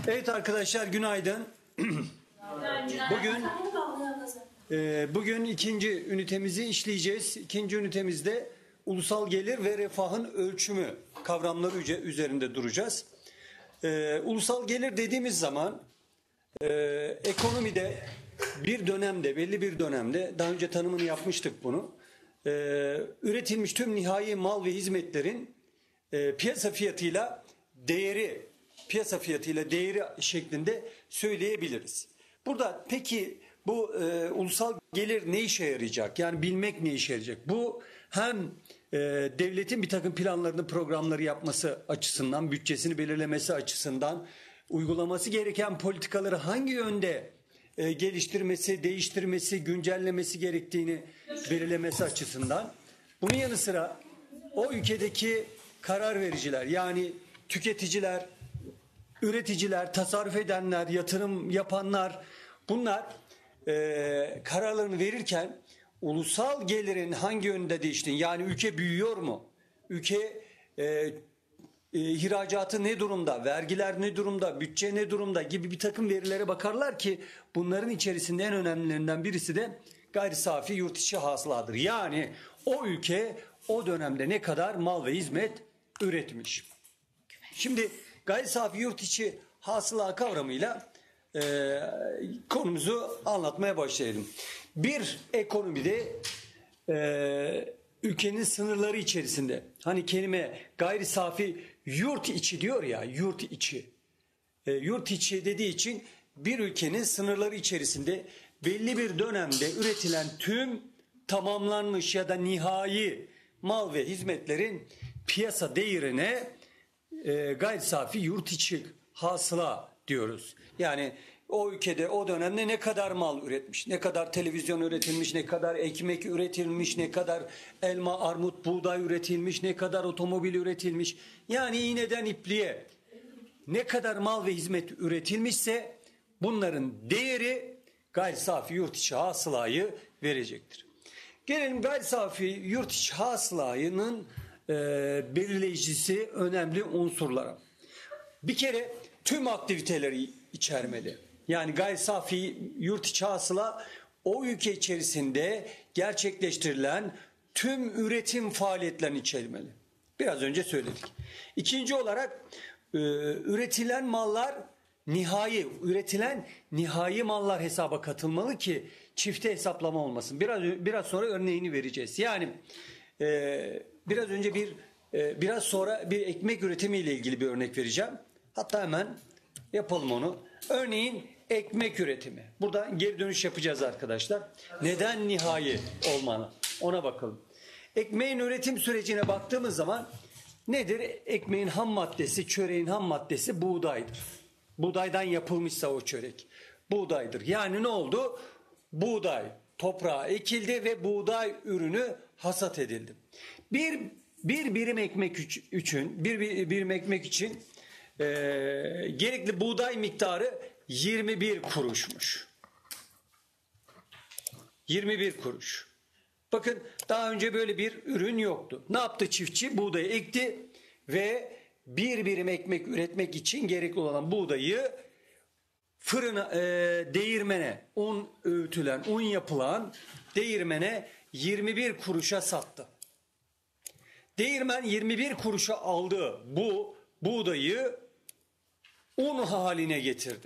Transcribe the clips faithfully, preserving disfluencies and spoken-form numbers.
Evet arkadaşlar, günaydın. Bugün e, bugün ikinci ünitemizi işleyeceğiz. İkinci ünitemizde ulusal gelir ve refahın ölçümü kavramları üzerinde duracağız. E, ulusal gelir dediğimiz zaman e, ekonomide bir dönemde, belli bir dönemde, daha önce tanımını yapmıştık bunu. E, üretilmiş tüm nihai mal ve hizmetlerin e, piyasa fiyatıyla değeri piyasa fiyatıyla değeri şeklinde söyleyebiliriz. Burada peki bu e, ulusal gelir ne işe yarayacak? Yani bilmek ne işe yarayacak? Bu hem e, devletin bir takım planlarını, programları yapması açısından, bütçesini belirlemesi açısından, uygulaması gereken politikaları hangi yönde e, geliştirmesi, değiştirmesi, güncellemesi gerektiğini belirlemesi açısından. Bunun yanı sıra o ülkedeki karar vericiler, yani tüketiciler, üreticiler, tasarruf edenler, yatırım yapanlar, bunlar e, kararlarını verirken ulusal gelirin hangi yönde değiştiğini, yani ülke büyüyor mu? Ülke e, e, ihracatı ne durumda? Vergiler ne durumda? Bütçe ne durumda? Gibi bir takım verilere bakarlar ki bunların içerisinde en önemlilerinden birisi de gayri safi yurt içi hasıladır. Yani o ülke o dönemde ne kadar mal ve hizmet üretmiş. Şimdi gayri safi yurt içi hasıla kavramıyla e, konumuzu anlatmaya başlayalım. Bir ekonomide e, ülkenin sınırları içerisinde, hani kelime gayri safi yurt içi diyor ya, yurt içi. E, yurt içi dediği için bir ülkenin sınırları içerisinde belli bir dönemde üretilen tüm tamamlanmış ya da nihai mal ve hizmetlerin piyasa değerine E, gayri safi yurt içi hasıla diyoruz. Yani o ülkede o dönemde ne kadar mal üretmiş, ne kadar televizyon üretilmiş, ne kadar ekmek üretilmiş, ne kadar elma, armut, buğday üretilmiş, ne kadar otomobil üretilmiş. Yani iğneden ipliğe ne kadar mal ve hizmet üretilmişse bunların değeri gayri safi yurt içi hasılayı verecektir. Gelelim gayri safi yurt içi hasılayının E, belirleyicisi önemli unsurlara. Bir kere tüm aktiviteleri içermeli. Yani gayri safi yurt içi hasıla o ülke içerisinde gerçekleştirilen tüm üretim faaliyetlerini içermeli. Biraz önce söyledik. İkinci olarak e, üretilen mallar nihai, üretilen nihai mallar hesaba katılmalı ki çifte hesaplama olmasın. Biraz biraz sonra örneğini vereceğiz. Yani Ee, biraz önce bir e, biraz sonra bir ekmek üretimi ile ilgili bir örnek vereceğim. Hatta hemen yapalım onu. Örneğin ekmek üretimi. Burada geri dönüş yapacağız arkadaşlar. Neden nihai olmalı? Ona bakalım. Ekmeğin üretim sürecine baktığımız zaman nedir? Ekmeğin ham maddesi, çöreğin ham maddesi buğdaydır. Buğdaydan yapılmışsa o çörek buğdaydır. Yani ne oldu? Buğday toprağa ekildi ve buğday ürünü hasat edildi. Bir bir birim ekmek için bir, bir birim ekmek için e, gerekli buğday miktarı yirmi bir kuruşmuş. yirmi bir kuruş. Bakın daha önce böyle bir ürün yoktu. Ne yaptı çiftçi? Buğdayı ekti ve bir birim ekmek üretmek için gerekli olan buğdayı fırına, e, değirmene, un öğütülen, un yapılan değirmene yirmi bir kuruşa sattı. Değirmen yirmi bir kuruşa aldığı bu buğdayı un haline getirdi.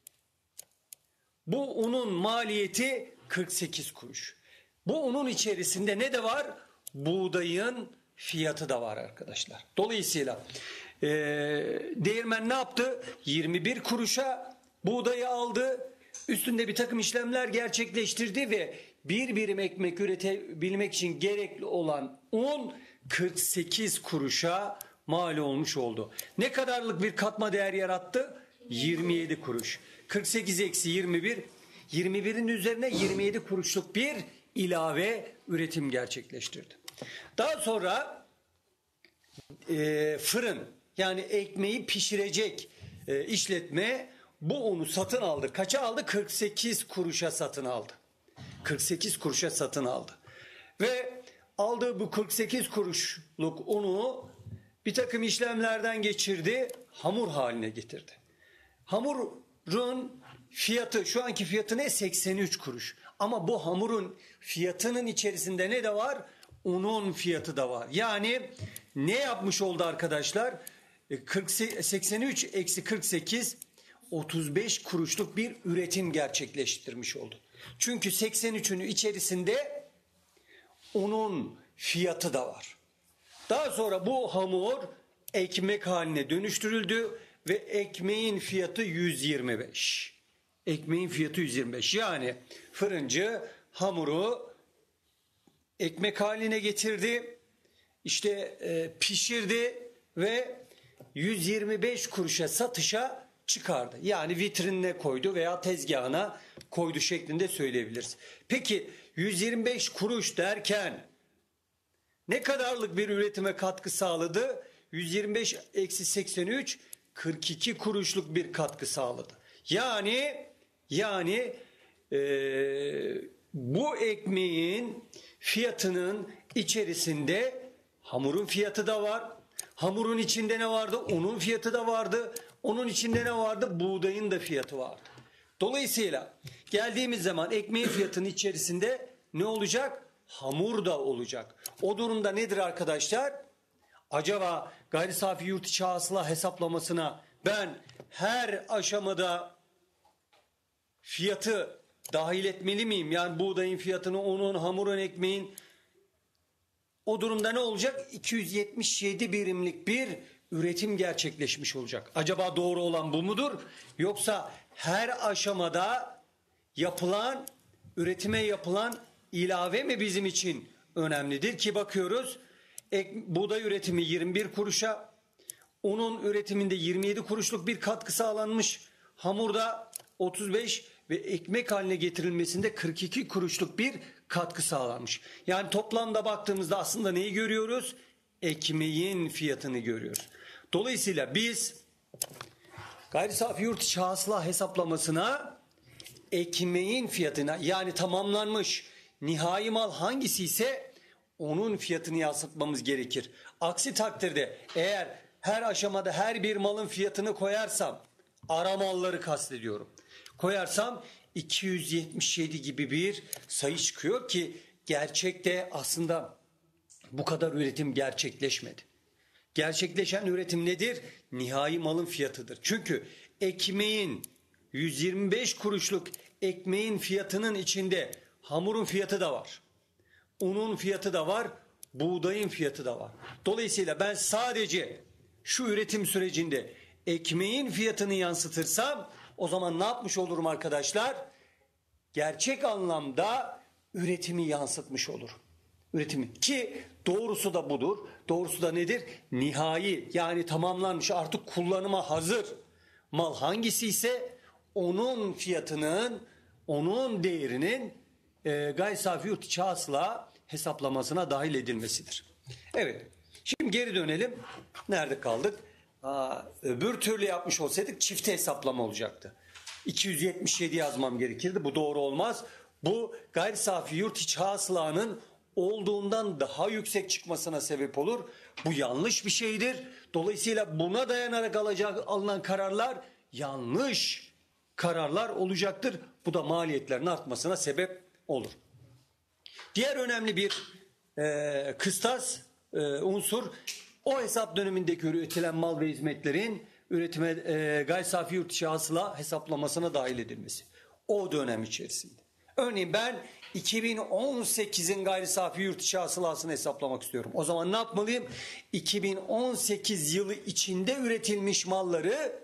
Bu unun maliyeti kırk sekiz kuruş. Bu unun içerisinde ne de var? Buğdayın fiyatı da var arkadaşlar. Dolayısıyla e, değirmen ne yaptı? yirmi bir kuruşa buğdayı aldı, üstünde bir takım işlemler gerçekleştirdi ve bir birim ekmek üretebilmek için gerekli olan un kırk sekiz kuruşa mal olmuş oldu. Ne kadarlık bir katma değer yarattı? yirmi yedi kuruş. kırk sekiz eksi yirmi bir, yirmi birin üzerine yirmi yedi kuruşluk bir ilave üretim gerçekleştirdi. Daha sonra e, fırın, yani ekmeği pişirecek e, işletme bu unu satın aldı. Kaça aldı? kırk sekiz kuruşa satın aldı. kırk sekiz kuruşa satın aldı. Ve aldığı bu kırk sekiz kuruşluk unu bir takım işlemlerden geçirdi, hamur haline getirdi. Hamurun fiyatı, şu anki fiyatı ne? seksen üç kuruş. Ama bu hamurun fiyatının içerisinde ne de var? Unun fiyatı da var. Yani ne yapmış oldu arkadaşlar? kırk, seksen üç eksi kırk sekiz, otuz beş kuruşluk bir üretim gerçekleştirmiş oldu. Çünkü seksen üçün içerisinde unun fiyatı da var. Daha sonra bu hamur ekmek haline dönüştürüldü ve ekmeğin fiyatı yüz yirmi beş. Ekmeğin fiyatı yüz yirmi beş. Yani fırıncı hamuru ekmek haline getirdi, işte e, pişirdi ve yüz yirmi beş kuruşa satışa çıkardı. Yani vitrinine koydu veya tezgahına koydu şeklinde söyleyebiliriz. Peki yüz yirmi beş kuruş derken ne kadarlık bir üretime katkı sağladı? yüz yirmi beş eksi seksen üç, kırk iki kuruşluk bir katkı sağladı. Yani yani e, bu ekmeğin fiyatının içerisinde hamurun fiyatı da var. Hamurun içinde ne vardı? Unun fiyatı da vardı. Onun içinde ne vardı? Buğdayın da fiyatı vardı. Dolayısıyla geldiğimiz zaman ekmeğin fiyatının içerisinde ne olacak? Hamur da olacak. O durumda nedir arkadaşlar? Acaba gayri safi yurt içi hasıla hesaplamasına ben her aşamada fiyatı dahil etmeli miyim? Yani buğdayın fiyatını, unun, hamurun, ekmeğin. O durumda ne olacak? iki yüz yetmiş yedi birimlik bir üretim gerçekleşmiş olacak. Acaba doğru olan bu mudur? Yoksa her aşamada yapılan, üretime yapılan ilave mi bizim için önemlidir? Ki bakıyoruz, ek, buğday üretimi yirmi bir kuruşa, unun üretiminde yirmi yedi kuruşluk bir katkı sağlanmış, hamurda otuz beş ve ekmek haline getirilmesinde kırk iki kuruşluk bir katkı sağlanmış. Yani toplamda baktığımızda aslında neyi görüyoruz? Ekmeğin fiyatını görüyoruz. Dolayısıyla biz gayri safi yurt içi hasıla hesaplamasına ekmeğin fiyatına, yani tamamlanmış nihai mal hangisi ise onun fiyatını yansıtmamız gerekir. Aksi takdirde eğer her aşamada her bir malın fiyatını koyarsam, ara malları kastediyorum, koyarsam iki yüz yetmiş yedi gibi bir sayı çıkıyor ki gerçekte aslında bu kadar üretim gerçekleşmedi. Gerçekleşen üretim nedir? Nihai malın fiyatıdır. Çünkü ekmeğin yüz yirmi beş kuruşluk ekmeğin fiyatının içinde hamurun fiyatı da var. Unun fiyatı da var. Buğdayın fiyatı da var. Dolayısıyla ben sadece şu üretim sürecinde ekmeğin fiyatını yansıtırsam o zaman ne yapmış olurum arkadaşlar? Gerçek anlamda üretimi yansıtmış olurum. Üretimi, ki doğrusu da budur. Doğrusu da nedir? Nihai, yani tamamlanmış, artık kullanıma hazır mal hangisi ise onun fiyatının, onun değerinin e, gayri safi yurt içi hasıla hesaplamasına dahil edilmesidir. Evet. Şimdi geri dönelim. Nerede kaldık? Aa, öbür türlü yapmış olsaydık çifte hesaplama olacaktı. iki yüz yetmiş yedi yazmam gerekirdi. Bu doğru olmaz. Bu gayri safi yurt içi hasılanın olduğundan daha yüksek çıkmasına sebep olur. Bu yanlış bir şeydir. Dolayısıyla buna dayanarak alacak, alınan kararlar yanlış kararlar olacaktır. Bu da maliyetlerin artmasına sebep olur. Diğer önemli bir e, kıstas, e, unsur, o hesap dönemindeki üretilen mal ve hizmetlerin üretime e, gayri safi yurt içi hasıla hesaplamasına dahil edilmesi. O dönem içerisinde. Örneğin ben iki bin on sekizin gayri safi yurt içi hasılasını hesaplamak istiyorum. O zaman ne yapmalıyım? iki bin on sekiz yılı içinde üretilmiş malları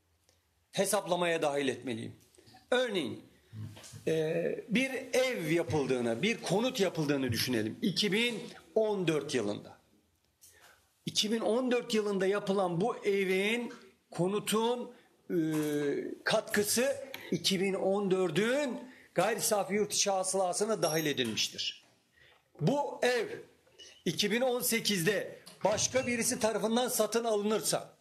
hesaplamaya dahil etmeliyim. Örneğin e, bir ev yapıldığını, bir konut yapıldığını düşünelim. iki bin on dört yılında. iki bin on dört yılında yapılan bu evin, konutun e, katkısı iki bin on dördün gayri safi yurt içi hasılasına dahil edilmiştir. Bu ev iki bin on sekizde başka birisi tarafından satın alınırsa,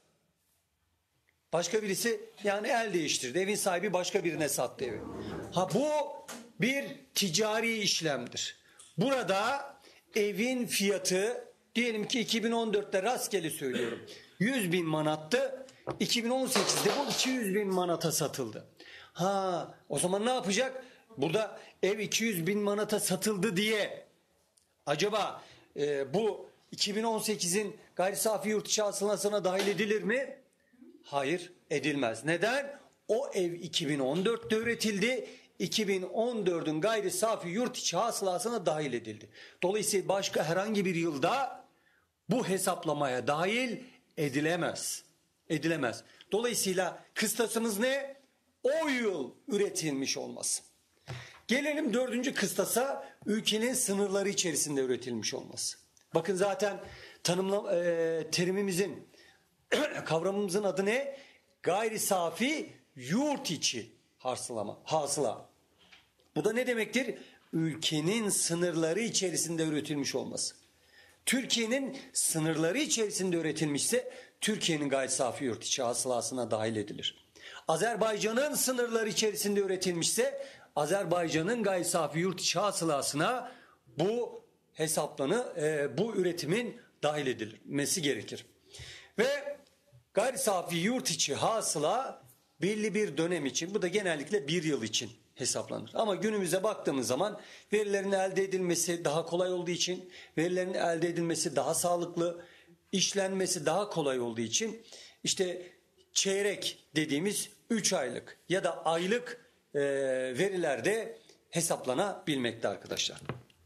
başka birisi yani el değiştirdi, evin sahibi başka birine sattı evi. Ha, bu bir ticari işlemdir. Burada evin fiyatı diyelim ki iki bin on dörtte rastgele söylüyorum yüz bin manattı. iki bin on sekizde bu iki yüz bin manata satıldı. Ha, o zaman ne yapacak? Burada ev iki yüz bin manata satıldı diye acaba e, bu iki bin on sekizin gayri safi yurt içi hasılasına dahil edilir mi? Hayır, edilmez. Neden? O ev iki bin on dörtte üretildi. iki bin on dördün gayri safi yurt içi hasılasına dahil edildi. Dolayısıyla başka herhangi bir yılda bu hesaplamaya dahil edilemez. Edilemez. Dolayısıyla kıstasımız ne? O yıl üretilmiş olması. Gelelim dördüncü kıstasa, ülkenin sınırları içerisinde üretilmiş olması. Bakın zaten tanımla, e, terimimizin, kavramımızın adı ne? Gayri safi yurt içi hasılama, hasıla. Bu da ne demektir? Ülkenin sınırları içerisinde üretilmiş olması. Türkiye'nin sınırları içerisinde üretilmişse Türkiye'nin gayri safi yurt içi hasılasına dahil edilir. Azerbaycan'ın sınırları içerisinde üretilmişse Azerbaycan'ın gayri safi yurt içi hasılasına bu hesaplanı, e, bu üretimin dahil edilmesi gerekir. Ve gayri safi yurt içi hasıla belli bir dönem için, bu da genellikle bir yıl için hesaplanır. Ama günümüze baktığımız zaman verilerin elde edilmesi daha kolay olduğu için, verilerin elde edilmesi daha sağlıklı, işlenmesi daha kolay olduğu için işte çeyrek dediğimiz üç aylık ya da aylık e, verilerde hesaplanabilmekte arkadaşlar.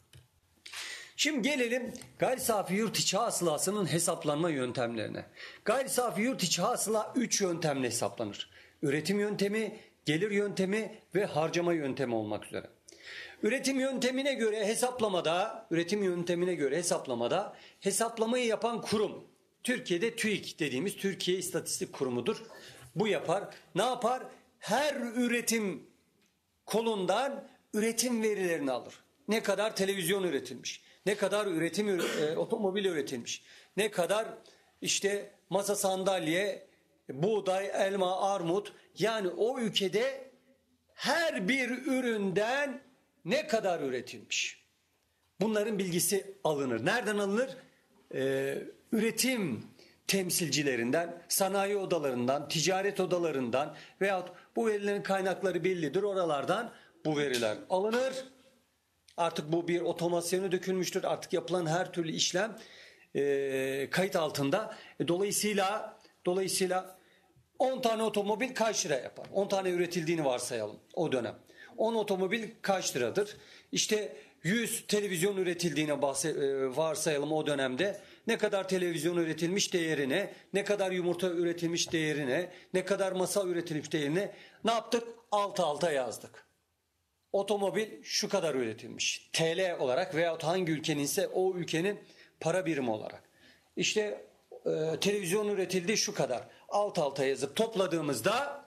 Şimdi gelelim gayri safi yurt içi hasılasının hesaplanma yöntemlerine. Gayri safi yurt içi hasıla üç yöntemle hesaplanır. Üretim yöntemi, gelir yöntemi ve harcama yöntemi olmak üzere. Üretim yöntemine göre hesaplamada, üretim yöntemine göre hesaplamada hesaplamayı yapan kurum, Türkiye'de TÜİK dediğimiz Türkiye İstatistik Kurumu'dur. Bu yapar. Ne yapar? Her üretim kolundan üretim verilerini alır. Ne kadar televizyon üretilmiş, ne kadar üretim e, otomobil üretilmiş, ne kadar işte masa sandalye, buğday, elma, armut, yani o ülkede her bir üründen ne kadar üretilmiş. Bunların bilgisi alınır. Nereden alınır? Ee, üretim temsilcilerinden, sanayi odalarından, ticaret odalarından veyahut bu verilerin kaynakları bellidir. Oralardan bu veriler alınır. Artık bu bir otomasyona dökülmüştür. Artık yapılan her türlü işlem e, kayıt altında. E, dolayısıyla dolayısıyla on tane otomobil kaç lira yapar? on tane üretildiğini varsayalım o dönem. on otomobil kaç liradır? İşte yüz televizyon üretildiğine varsayalım o dönemde. Ne kadar televizyon üretilmiş değerine, ne kadar yumurta üretilmiş değerine, ne kadar masa üretilmiş değerine ne yaptık? Alt alta yazdık. Otomobil şu kadar üretilmiş. T L olarak veyahut hangi ülkeninse o ülkenin para birimi olarak. İşte e, televizyon üretildi şu kadar. Alt alta yazıp topladığımızda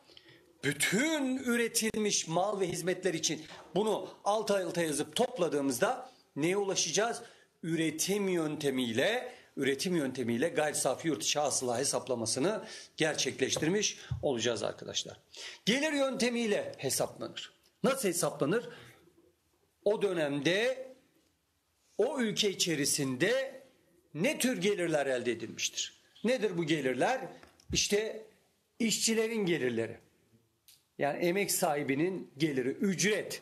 bütün üretilmiş mal ve hizmetler için bunu alt alta yazıp topladığımızda neye ulaşacağız? Üretim yöntemiyle üretim yöntemiyle gayri safi yurt içi hasıla hesaplamasını gerçekleştirmiş olacağız arkadaşlar. Gelir yöntemiyle hesaplanır. Nasıl hesaplanır? O dönemde o ülke içerisinde ne tür gelirler elde edilmiştir? Nedir bu gelirler? İşte işçilerin gelirleri. Yani emek sahibinin geliri, ücret,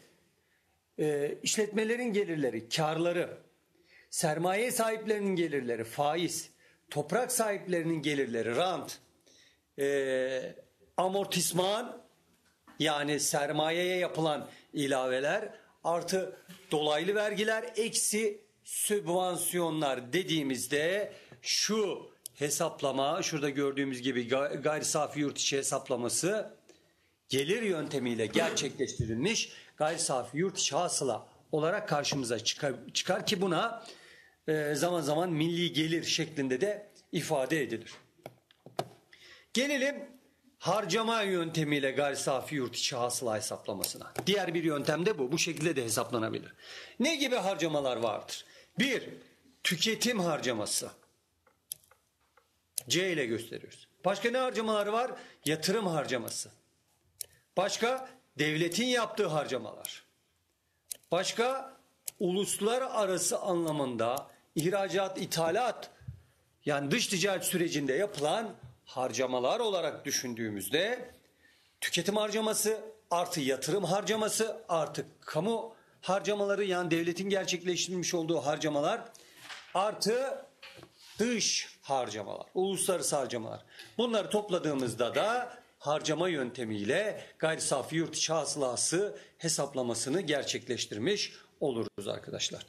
e, işletmelerin gelirleri, karları, sermaye sahiplerinin gelirleri, faiz, toprak sahiplerinin gelirleri, rant, e, amortisman, yani sermayeye yapılan ilaveler, artı dolaylı vergiler, eksi sübvansiyonlar dediğimizde şu hesaplama, şurada gördüğümüz gibi gayri safi yurt içi hesaplaması gelir yöntemiyle gerçekleştirilmiş gayri safi yurt içi hasıla olarak karşımıza çıkar, çıkar ki buna e, zaman zaman milli gelir şeklinde de ifade edilir. Gelelim harcama yöntemiyle gayri safi yurt içi hasıla hesaplamasına. Diğer bir yöntem de bu. Bu şekilde de hesaplanabilir. Ne gibi harcamalar vardır? Bir, tüketim harcaması. C ile gösteriyoruz. Başka ne harcamaları var? Yatırım harcaması. Başka devletin yaptığı harcamalar. Başka uluslararası anlamında ihracat, ithalat, yani dış ticaret sürecinde yapılan harcamalar olarak düşündüğümüzde tüketim harcaması artı yatırım harcaması artı kamu harcamaları, yani devletin gerçekleştirmiş olduğu harcamalar artı dış harcamalar, uluslararası harcamalar. Bunları topladığımızda da harcama yöntemiyle gayri safi yurt içi hasılası hesaplamasını gerçekleştirmiş oluruz arkadaşlar.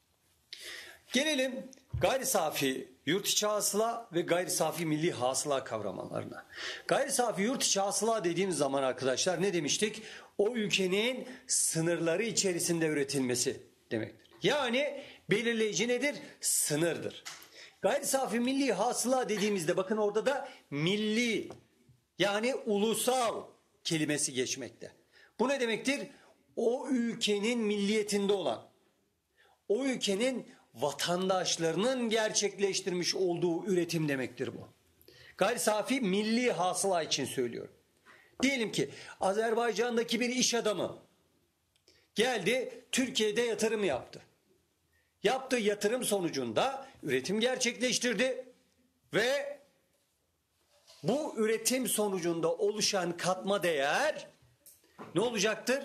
Gelelim gayri safi yurt içi hasıla ve gayri safi milli hasıla kavramlarına. Gayri safi yurt içi hasıla dediğimiz zaman arkadaşlar ne demiştik? O ülkenin sınırları içerisinde üretilmesi demektir. Yani belirleyici nedir? Sınırdır. Gayri safi milli hasıla dediğimizde bakın orada da milli, yani ulusal kelimesi geçmekte. Bu ne demektir? O ülkenin milliyetinde olan, o ülkenin vatandaşlarının gerçekleştirmiş olduğu üretim demektir bu. Gayri safi milli hasıla için söylüyorum. Diyelim ki Azerbaycan'daki bir iş adamı geldi Türkiye'de yatırım yaptı. Yaptığı yatırım sonucunda üretim gerçekleştirdi ve bu üretim sonucunda oluşan katma değer ne olacaktır?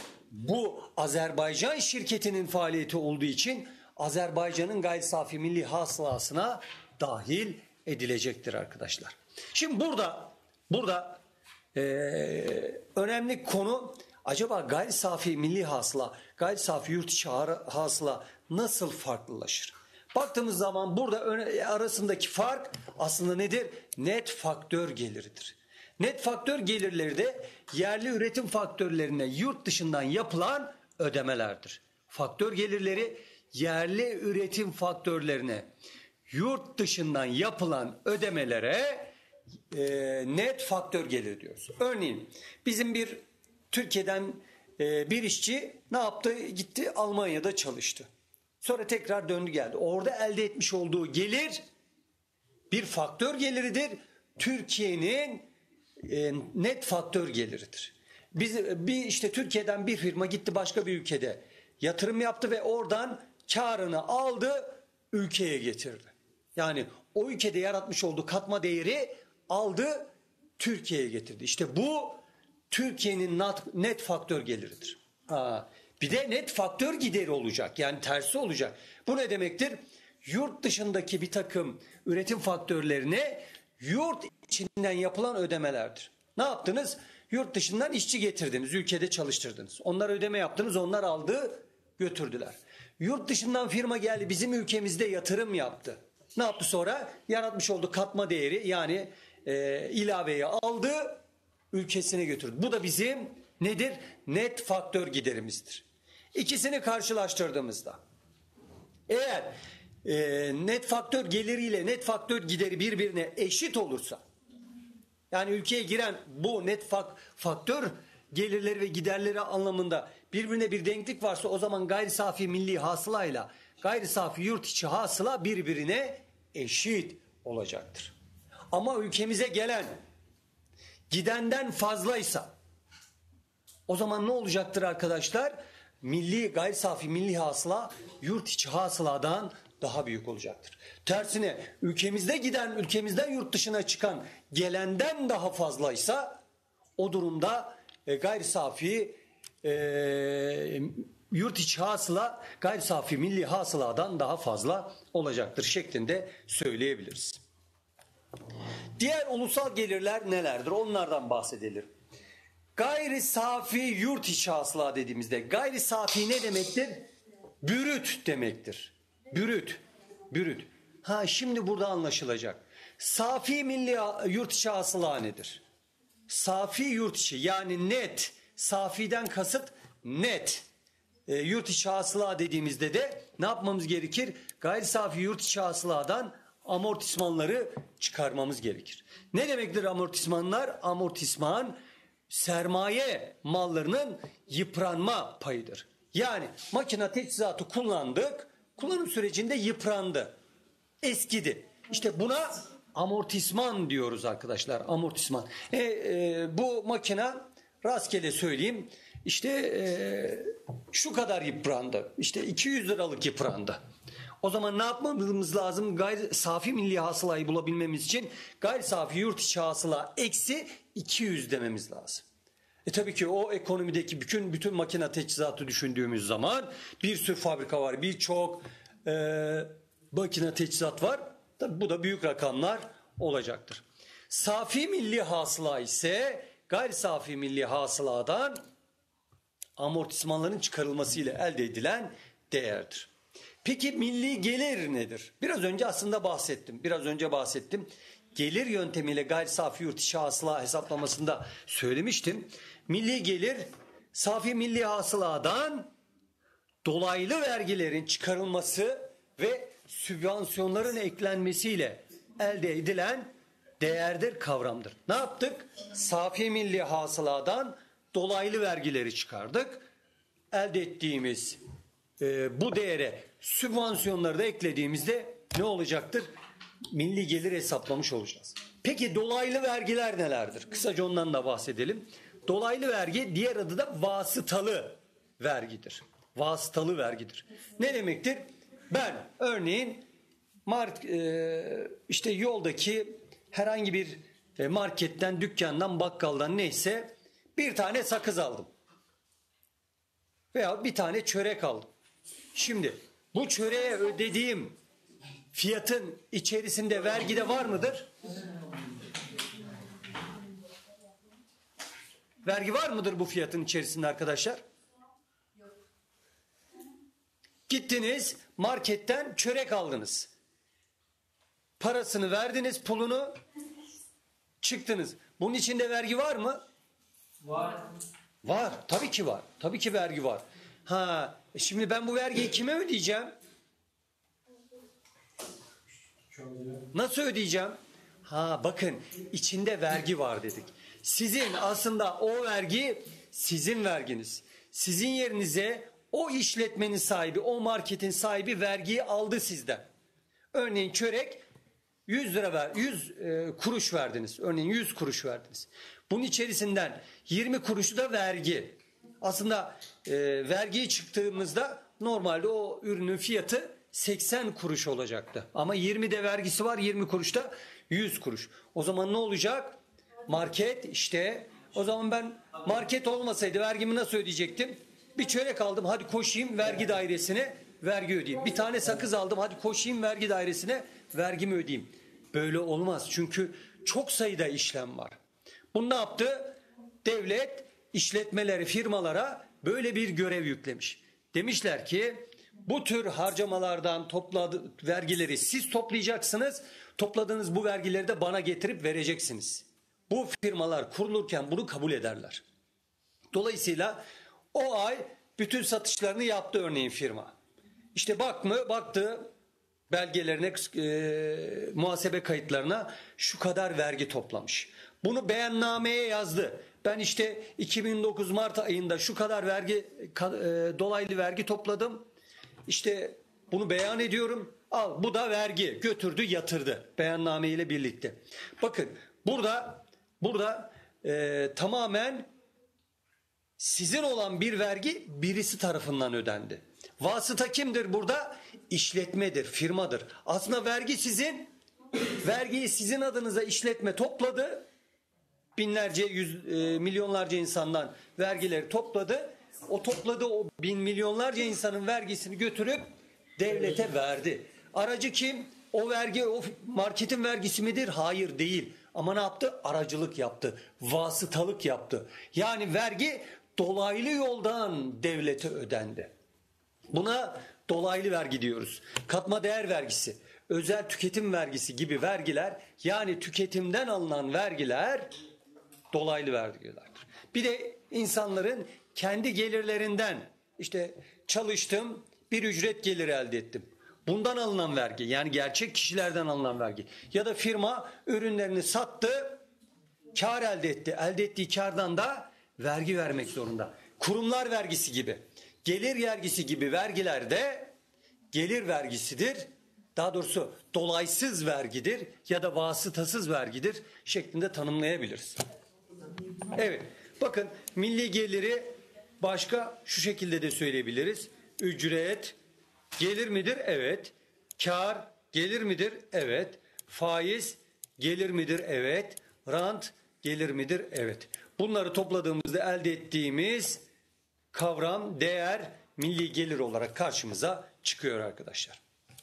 Bu Azerbaycan şirketinin faaliyeti olduğu için Azerbaycan'ın gayri safi milli hasılasına dahil edilecektir arkadaşlar. Şimdi burada burada ee, önemli konu, acaba gayri safi milli hasıla, gayri safi yurt içi hasıla nasıl farklılaşır? Baktığımız zaman burada arasındaki fark aslında nedir? Net faktör geliridir. Net faktör gelirleri de yerli üretim faktörlerine yurt dışından yapılan ödemelerdir. Faktör gelirleri yerli üretim faktörlerine yurt dışından yapılan ödemelere e, net faktör gelir diyoruz. Örneğin bizim bir Türkiye'den e, bir işçi ne yaptı? Gitti Almanya'da çalıştı. Sonra tekrar döndü geldi. Orada elde etmiş olduğu gelir bir faktör geliridir. Türkiye'nin e, net faktör geliridir. Biz bir işte Türkiye'den bir firma gitti başka bir ülkede yatırım yaptı ve oradan karını aldı, ülkeye getirdi. Yani o ülkede yaratmış olduğu katma değeri aldı, Türkiye'ye getirdi. İşte bu Türkiye'nin net faktör geliridir. Ha, bir de net faktör gideri olacak. Yani tersi olacak. Bu ne demektir? Yurt dışındaki bir takım üretim faktörlerine yurt içinden yapılan ödemelerdir. Ne yaptınız? Yurt dışından işçi getirdiniz, ülkede çalıştırdınız. Onlar ödeme yaptınız, onlar aldı, götürdüler. Yurt dışından firma geldi, bizim ülkemizde yatırım yaptı. Ne yaptı sonra? Yaratmış olduğu katma değeri, yani e, ilaveyi aldı, ülkesine götürdü. Bu da bizim nedir? Net faktör giderimizdir. İkisini karşılaştırdığımızda eğer e, net faktör geliriyle net faktör gideri birbirine eşit olursa, yani ülkeye giren bu net fak, faktör gelirleri ve giderleri anlamında birbirine bir denklik varsa, o zaman gayri safi milli hasılayla gayri safi yurt içi hasıla birbirine eşit olacaktır. Ama ülkemize gelen gidenden fazlaysa o zaman ne olacaktır arkadaşlar? Milli gayri safi milli hasıla yurt içi hasıladan daha büyük olacaktır. Tersine ülkemizde giden, ülkemizden yurt dışına çıkan gelenden daha fazlaysa o durumda e, gayri safi e, yurt içi hasıla gayri safi milli hasıladan daha fazla olacaktır şeklinde söyleyebiliriz. Diğer ulusal gelirler nelerdir? Onlardan bahsedelim. Gayri safi yurt içi hasıla dediğimizde gayri safi ne demektir? Brüt demektir. Brüt. Brüt. Ha, şimdi burada anlaşılacak. Safi milli yurt içi hasıla nedir? Safi yurt içi, yani net. Safiden kasıt net. E, yurt içi hasıla dediğimizde de ne yapmamız gerekir? Gayri safi yurt içi hasıladan amortismanları çıkarmamız gerekir. Ne demektir amortismanlar? Amortisman sermaye mallarının yıpranma payıdır. Yani makine teçhizatı kullandık, kullanım sürecinde yıprandı, eskidi. İşte buna amortisman diyoruz arkadaşlar, amortisman. E, e, bu makine, rastgele söyleyeyim, işte e, şu kadar yıprandı, işte iki yüz liralık yıprandı. O zaman ne yapmamız lazım? Gayri safi milli hasılayı bulabilmemiz için gayri safi yurt içi hasıla eksi iki yüz dememiz lazım. E tabii ki o ekonomideki bütün bütün makine teçhizatı düşündüğümüz zaman bir sürü fabrika var, birçok e, makine teçhizat var. Tabii bu da büyük rakamlar olacaktır. Safi milli hasıla ise gayri safi milli hasıladan amortismanların çıkarılması ile elde edilen değerdir. Peki milli gelir nedir? Biraz önce aslında bahsettim. Biraz önce bahsettim. Gelir yöntemiyle gayri safi yurt içi hasıla hesaplamasında söylemiştim. Milli gelir safi milli hasıladan dolaylı vergilerin çıkarılması ve sübvansiyonların eklenmesiyle elde edilen değerdir, kavramdır. Ne yaptık? Safi milli hasıladan dolaylı vergileri çıkardık. Elde ettiğimiz e, bu değere sübvansiyonları da eklediğimizde ne olacaktır? Milli gelir hesaplamış olacağız. Peki dolaylı vergiler nelerdir? Kısaca ondan da bahsedelim. Dolaylı vergi diğer adı da vasıtalı vergidir. Vasıtalı vergidir. Ne demektir? Ben örneğin mark, e, işte yoldaki herhangi bir marketten, dükkandan, bakkaldan neyse bir tane sakız aldım. Veya bir tane çörek aldım. Şimdi bu çöreğe ödediğim fiyatın içerisinde vergi de var mıdır? Vergi var mıdır bu fiyatın içerisinde arkadaşlar? Gittiniz marketten çörek aldınız. Parasını verdiniz, pulunu çıktınız. Bunun içinde vergi var mı? Var. Var. Tabii ki var. Tabii ki vergi var. Ha, şimdi ben bu vergiyi kime ödeyeceğim? Nasıl ödeyeceğim? Ha bakın içinde vergi var dedik. Sizin aslında o vergi sizin verginiz. Sizin yerinize o işletmenin sahibi, o marketin sahibi vergiyi aldı sizden. Örneğin çörek yüz lira ver, yüz e, kuruş verdiniz. Örneğin yüz kuruş verdiniz. Bunun içerisinden yirmi kuruşu da vergi. Aslında e, vergiyi çıktığımızda normalde o ürünün fiyatı seksen kuruş olacaktı. Ama yirmi de vergisi var, yirmi kuruş da yüz kuruş. O zaman ne olacak? Market işte. O zaman ben market olmasaydı vergimi nasıl ödeyecektim? Bir çörek aldım, hadi koşayım vergi dairesine vergi ödeyeyim. Bir tane sakız aldım, hadi koşayım vergi dairesine vergimi ödeyeyim. Böyle olmaz çünkü çok sayıda işlem var. Bunu ne yaptı? Devlet işletmeleri, firmalara böyle bir görev yüklemiş. Demişler ki bu tür harcamalardan topladığı vergileri siz toplayacaksınız. Topladığınız bu vergileri de bana getirip vereceksiniz. Bu firmalar kurulurken bunu kabul ederler. Dolayısıyla o ay bütün satışlarını yaptı örneğin firma. İşte bak mı baktı belgelerine, e, muhasebe kayıtlarına şu kadar vergi toplamış. Bunu beyannameye yazdı. Ben işte iki bin dokuz Mart ayında şu kadar vergi e, dolaylı vergi topladım. İşte bunu beyan ediyorum. Al bu da vergi, götürdü yatırdı beyanname ile birlikte. Bakın burada burada e, tamamen sizin olan bir vergi birisi tarafından ödendi. Vasıta kimdir burada? İşletmedir, firmadır. Aslında vergi sizin, vergiyi sizin adınıza işletme topladı. Binlerce, yüz, e, milyonlarca insandan vergileri topladı. O topladığı o bin milyonlarca insanın vergisini götürüp devlete verdi. Aracı kim? O vergi, o marketin vergisi midir? Hayır değil. Ama ne yaptı? Aracılık yaptı. Vasıtalık yaptı. Yani vergi dolaylı yoldan devlete ödendi. Buna dolaylı vergi diyoruz. Katma değer vergisi, özel tüketim vergisi gibi vergiler, yani tüketimden alınan vergiler dolaylı vergilerdir. Bir de insanların kendi gelirlerinden, işte çalıştım, bir ücret geliri elde ettim. Bundan alınan vergi, yani gerçek kişilerden alınan vergi. Ya da firma ürünlerini sattı, kar elde etti. Elde ettiği kardan da vergi vermek zorunda. Kurumlar vergisi gibi, gelir vergisi gibi vergiler de gelir vergisidir. Daha doğrusu dolaysız vergidir ya da vasıtasız vergidir şeklinde tanımlayabiliriz. Evet, bakın milli geliri başka şu şekilde de söyleyebiliriz. Ücret gelir midir? Evet. Kar gelir midir? Evet. Faiz gelir midir? Evet. Rant gelir midir? Evet. Bunları topladığımızda elde ettiğimiz kavram değer milli gelir olarak karşımıza çıkıyor arkadaşlar.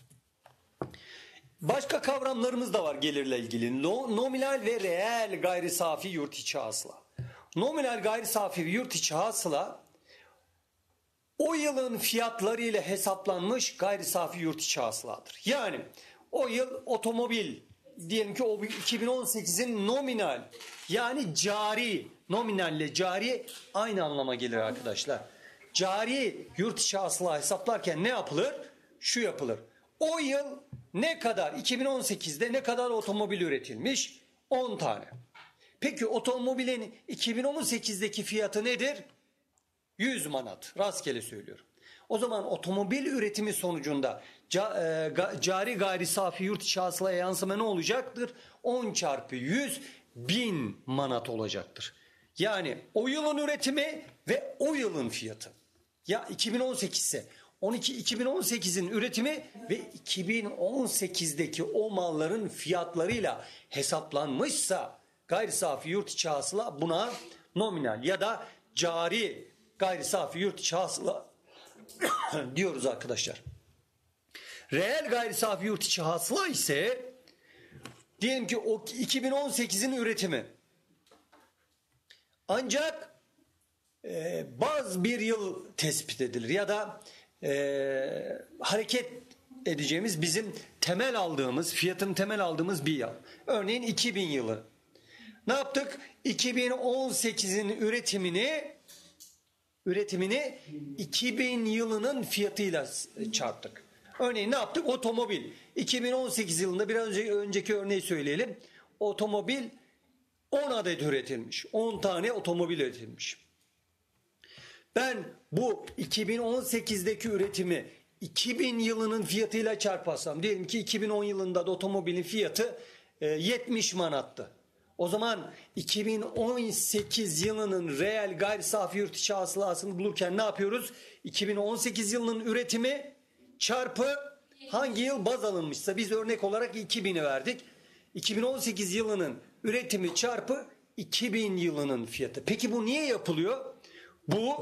Başka kavramlarımız da var gelirle ilgili. No, nominal ve reel gayri safi yurt içi hasıla. Nominal gayri safi yurt içi hasıla o yılın fiyatları ile hesaplanmış gayri safi yurt içi hasıladır. Yani o yıl otomobil diyelim ki o iki bin on sekizin nominal yani cari, nominalle cari aynı anlama gelir arkadaşlar. Cari yurt içi hasıla hesaplarken ne yapılır? Şu yapılır. O yıl ne kadar iki bin on sekizde ne kadar otomobil üretilmiş? on tane. Peki otomobilin iki bin on sekizdeki fiyatı nedir? yüz manat. Rastgele söylüyorum. O zaman otomobil üretimi sonucunda cari gayri safi yurt içi hasılaya yansıma ne olacaktır? on çarpı yüz bin manat olacaktır. Yani o yılın üretimi ve o yılın fiyatı. Ya iki bin on sekiz ise on iki iki bin on sekizin üretimi ve iki bin on sekizdeki o malların fiyatlarıyla hesaplanmışsa gayri safi yurt içi hasıla buna nominal ya da cari gayri safi yurt içi hasıla diyoruz arkadaşlar. Reel gayri safi yurt içi hasıla ise diyelim ki o iki bin on sekizin üretimi ancak e, bazı bir yıl tespit edilir ya da e, hareket edeceğimiz bizim temel aldığımız fiyatın temel aldığımız bir yıl. Örneğin iki bin yılı. Ne yaptık? iki bin on sekizin üretimini üretimini iki bin yılının fiyatıyla çarptık. Örneğin ne yaptık? Otomobil. iki bin on sekiz yılında biraz önce önceki örneği söyleyelim. Otomobil on adet üretilmiş. on tane otomobil üretilmiş. Ben bu iki bin on sekizdeki üretimi iki bin yılının fiyatıyla çarparsam diyelim ki iki bin on yılında da otomobilin fiyatı yetmiş manattı. O zaman iki bin on sekiz yılının reel gayri safi yurt içi hasılasını bulurken ne yapıyoruz? iki bin on sekiz yılının üretimi çarpı hangi yıl baz alınmışsa biz örnek olarak iki bini verdik. iki bin on sekiz yılının üretimi çarpı iki bin yılının fiyatı. Peki bu niye yapılıyor? Bu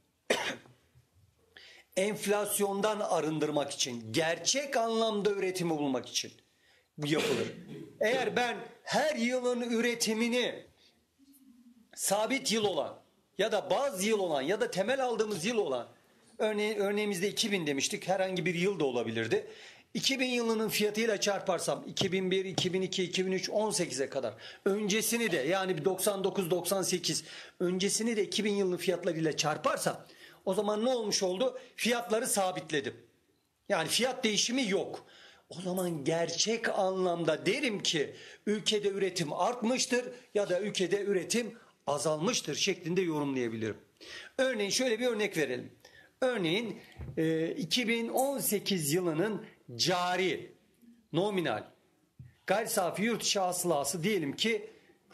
enflasyondan arındırmak için, gerçek anlamda üretimi bulmak için bu yapılır. Eğer ben her yılın üretimini sabit yıl olan ya da bazı yıl olan ya da temel aldığımız yıl olan örneğin, örneğimizde iki bin demiştik, herhangi bir yıl da olabilirdi. iki bin yılının fiyatıyla çarparsam iki bin bir, iki bin iki, iki bin üç, on sekize kadar öncesini de yani doksan dokuz doksan sekiz öncesini de iki bin yılının fiyatlarıyla çarparsam o zaman ne olmuş oldu? Fiyatları sabitledim. Yani fiyat değişimi yok. O zaman gerçek anlamda derim ki ülkede üretim artmıştır ya da ülkede üretim azalmıştır şeklinde yorumlayabilirim. Örneğin şöyle bir örnek verelim. Örneğin iki bin on sekiz yılının cari, nominal, gayri safi yurt içi hasılası diyelim ki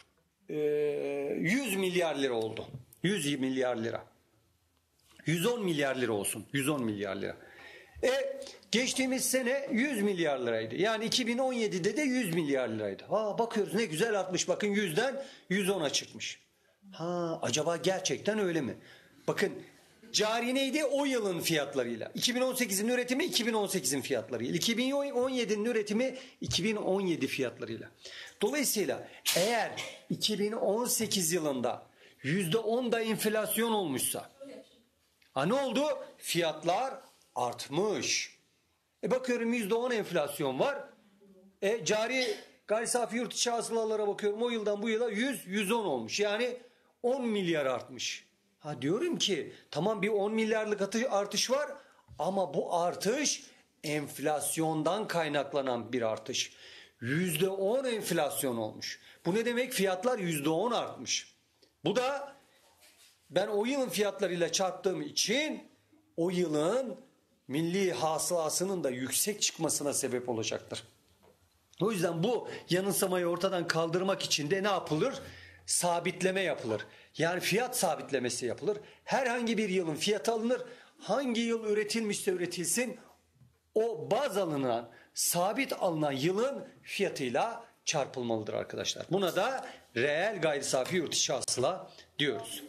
yüz milyar lira oldu. yüz milyar lira. yüz on milyar lira olsun. yüz on milyar lira. E geçtiğimiz sene yüz milyar liraydı. Yani iki bin on yedide de yüz milyar liraydı. Ha bakıyoruz ne güzel artmış. Bakın yüzden yüz ona çıkmış. Ha acaba gerçekten öyle mi? Bakın cari neydi? O yılın fiyatlarıyla. iki bin on sekizin üretimi iki bin on sekizin fiyatlarıyla. iki bin on yedinin üretimi iki bin on yedi fiyatlarıyla. Dolayısıyla eğer iki bin on sekiz yılında yüzde on da enflasyon olmuşsa ha ne oldu? Fiyatlar artmış. E bakıyorum yüzde on enflasyon var. E cari gayri safi yurt içi hasılalara bakıyorum. O yıldan bu yıla yüz, yüz on olmuş. Yani on milyar artmış. Ha diyorum ki tamam bir on milyarlık artış var ama bu artış enflasyondan kaynaklanan bir artış. yüzde on enflasyon olmuş. Bu ne demek? Fiyatlar yüzde on artmış. Bu da ben o yılın fiyatlarıyla çarptığım için o yılın milli hasılasının da yüksek çıkmasına sebep olacaktır. O yüzden bu yanılsamayı ortadan kaldırmak için de ne yapılır? Sabitleme yapılır. Yani fiyat sabitlemesi yapılır. Herhangi bir yılın fiyatı alınır. Hangi yıl üretilmişse üretilsin o baz alınan sabit alınan yılın fiyatıyla çarpılmalıdır arkadaşlar. Buna da reel gayri safi yurt içi hasıla diyoruz.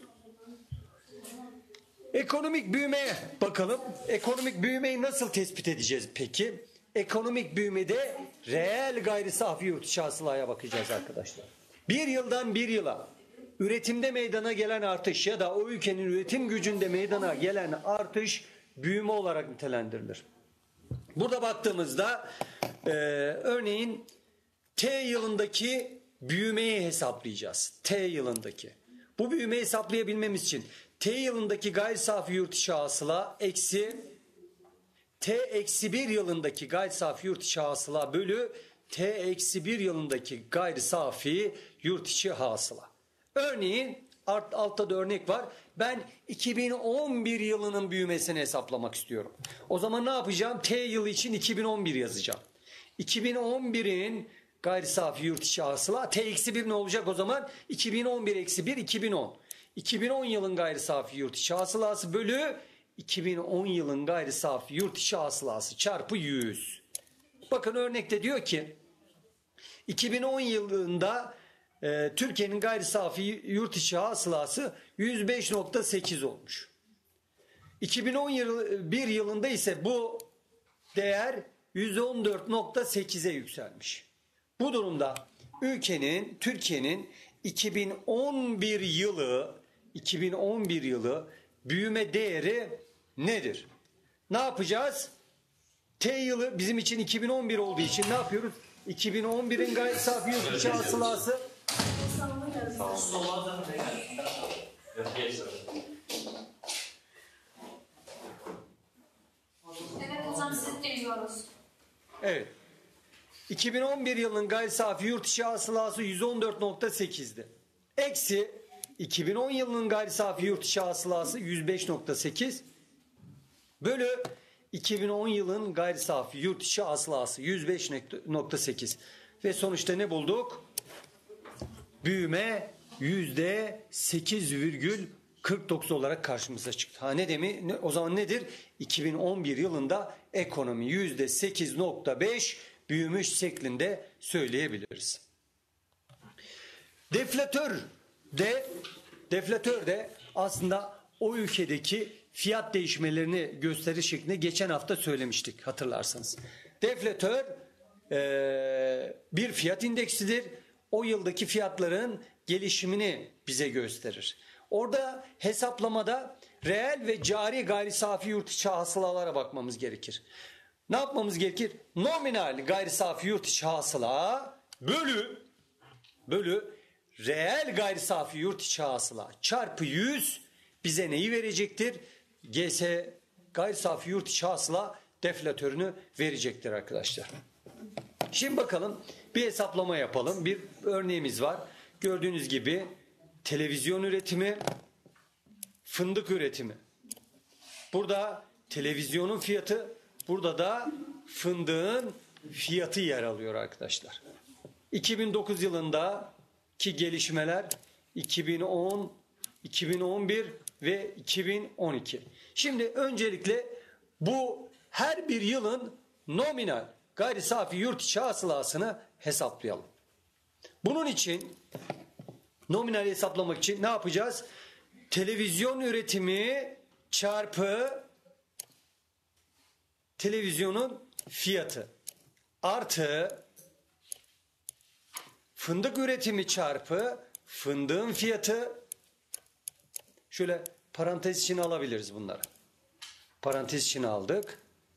Ekonomik büyümeye bakalım. Ekonomik büyümeyi nasıl tespit edeceğiz peki? Ekonomik büyümede reel gayri safi yurt içi hasılaya bakacağız arkadaşlar. Bir yıldan bir yıla üretimde meydana gelen artış ya da o ülkenin üretim gücünde meydana gelen artış büyüme olarak nitelendirilir. Burada baktığımızda e, örneğin T yılındaki büyümeyi hesaplayacağız. T yılındaki. Bu büyümeyi hesaplayabilmemiz için T yılındaki gayri safi yurt içi hasıla eksi T eksi bir yılındaki gayri safi yurt içi hasıla bölü T eksi bir yılındaki gayri safi yurt içi hasıla. Örneğin alt, altta da örnek var. Ben iki bin on bir yılının büyümesini hesaplamak istiyorum. O zaman ne yapacağım? T yılı için iki bin on bir yazacağım. iki bin on birin gayri safi yurt içi hasıla T eksi bir ne olacak o zaman? iki bin on bir eksi bir iki bin on. iki bin on yılın gayri safi yurt içi hasılası bölü iki bin on yılın gayri safi yurt içi hasılası çarpı yüz. Bakın örnekte diyor ki iki bin on yılında e, Türkiye'nin gayri safi yurt içi hasılası yüz beş nokta sekiz olmuş. iki bin on bir yılında ise bu değer yüz on dört nokta sekize yükselmiş. Bu durumda ülkenin, Türkiye'nin iki bin on bir yılı iki bin on bir yılı büyüme değeri nedir? Ne yapacağız? T yılı bizim için iki bin on bir olduğu için ne yapıyoruz? iki bin on birin gayri safi yurt içi hasılası Evet hocam siz duyuyoruz. Evet. iki bin on bir yılının gayri safi yurt içi hasılası yüz on dört nokta sekizdi. Eksi iki bin on yılının gayri safi yurt içi hasılası yüz beş nokta sekiz bölü iki bin on yılın gayri safi yurt içi hasılası yüz beş nokta sekiz ve sonuçta ne bulduk? Büyüme yüzde sekiz virgül kırk dokuz olarak karşımıza çıktı. Ha ne demek? Ne, o zaman nedir? iki bin on bir yılında ekonomi yüzde sekiz nokta beş büyümüş şeklinde söyleyebiliriz. Deflatör de deflatör de aslında o ülkedeki fiyat değişmelerini gösterir şeklinde geçen hafta söylemiştik hatırlarsanız. Deflatör e, bir fiyat indeksidir. O yıldaki fiyatların gelişimini bize gösterir. Orada hesaplamada reel ve cari gayri safi yurt içi hasılalara bakmamız gerekir. Ne yapmamız gerekir? Nominal gayri safi yurt içi hasıla bölü bölü reel gayri safi yurt içi hasıla çarpı yüz bize neyi verecektir? G S gayri safi yurt içi hasıla deflatörünü verecektir arkadaşlar. Şimdi bakalım bir hesaplama yapalım. Bir örneğimiz var. Gördüğünüz gibi televizyon üretimi, fındık üretimi. Burada televizyonun fiyatı, burada da fındığın fiyatı yer alıyor arkadaşlar. iki bin dokuz yılındaki gelişmeler iki bin on, iki bin on bir ve iki bin on iki. Şimdi öncelikle bu her bir yılın nominal gayri safi yurt içi hasılasını hesaplayalım. Bunun için nominal hesaplamak için ne yapacağız? Televizyon üretimi çarpı televizyonun fiyatı artı fındık üretimi çarpı fındığın fiyatı. Şöyle parantez içine alabiliriz bunları. Parantez içine aldık.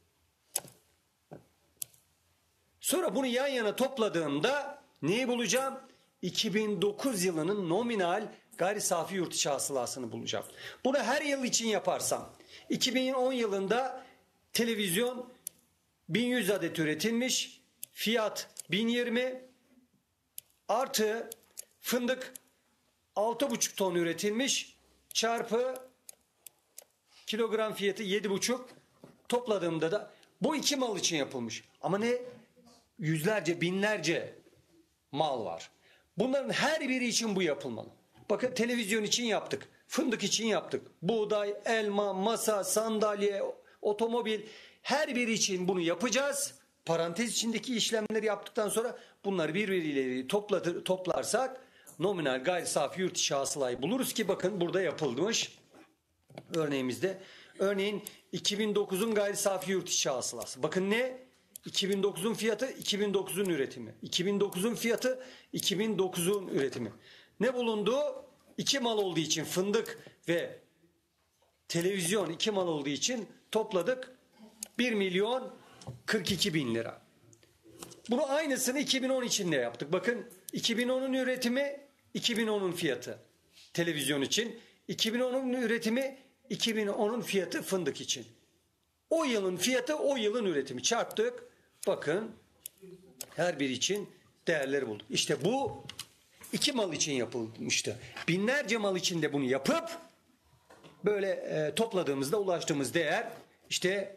Sonra bunu yan yana topladığımda neyi bulacağım? iki bin dokuz yılının nominal gayri safi yurt içi hasılasını bulacağım. Bunu her yıl için yaparsam iki bin on yılında televizyon bin yüz adet üretilmiş, fiyat bin yirmi artı fındık altı buçuk ton üretilmiş çarpı kilogram fiyatı yedi buçuk topladığımda da bu iki mal için yapılmış. Ama ne? Yüzlerce, binlerce mal var. Bunların her biri için bu yapılmalı. Bakın televizyon için yaptık. Fındık için yaptık. Buğday, elma, masa, sandalye, otomobil her biri için bunu yapacağız. parantez içindeki işlemleri yaptıktan sonra bunları birbirleriyle toplatır, toplarsak nominal gayri safi yurt içi hasılayı buluruz ki bakın burada yapılmış örneğimizde. Örneğin iki bin dokuzun gayri safi yurt içi hasılası. Bakın ne? iki bin dokuzun fiyatı, iki bin dokuzun üretimi. iki bin dokuzun fiyatı, iki bin dokuzun üretimi. Ne bulundu? İki mal olduğu için fındık ve televizyon iki mal olduğu için topladık bir milyon kırk iki bin lira. Bunu aynısını iki bin on için de yaptık. Bakın iki bin onun üretimi, iki bin onun fiyatı televizyon için. iki bin onun üretimi, iki bin onun fiyatı fındık için. O yılın fiyatı, o yılın üretimi çarptık. Bakın her biri için değerleri bulduk. İşte bu iki mal için yapılmıştı. Binlerce mal için de bunu yapıp böyle e, topladığımızda ulaştığımız değer işte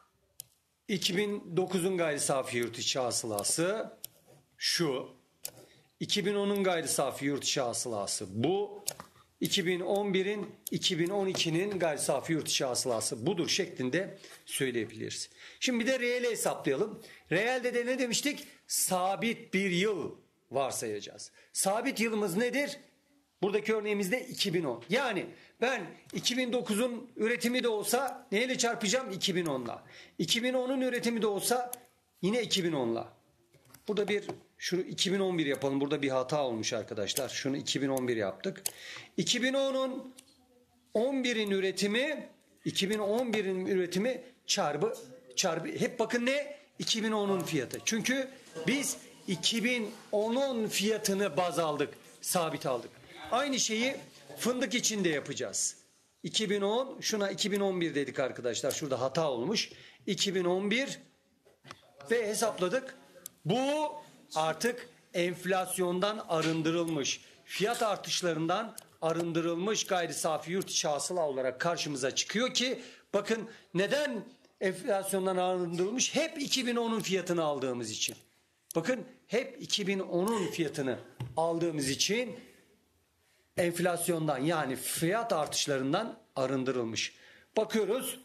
iki bin dokuzun gayri safi yurt içi hasılası şu. iki bin onun gayri safi yurt içi hasılası bu. iki bin on birin, iki bin on ikinin gayri safi yurt içi hasılası budur şeklinde söyleyebiliriz. Şimdi bir de reeli hesaplayalım. Reelde de ne demiştik? Sabit bir yıl varsayacağız. Sabit yılımız nedir? Buradaki örneğimizde iki bin on. Yani ben iki bin dokuzun üretimi de olsa neyle çarpacağım? iki bin onla. iki bin onun üretimi de olsa yine iki bin onla. Burada bir şu iki bin on bir yapalım. Burada bir hata olmuş arkadaşlar. Şunu iki bin on bir yaptık. iki bin onun on birin üretimi iki bin on birin üretimi çarpı çarpı hep bakın ne? iki bin onun fiyatı. Çünkü biz iki bin onun fiyatını baz aldık. Sabit aldık. Aynı şeyi fındık için de yapacağız. iki bin on şuna iki bin on bir dedik arkadaşlar. Şurada hata olmuş. iki bin on bir ve hesapladık. Bu artık enflasyondan arındırılmış, fiyat artışlarından arındırılmış gayri safi yurt içi hasıla olarak karşımıza çıkıyor ki bakın neden enflasyondan arındırılmış? Hep iki bin onun fiyatını aldığımız için. Bakın hep iki bin onun fiyatını aldığımız için enflasyondan yani fiyat artışlarından arındırılmış. Bakıyoruz.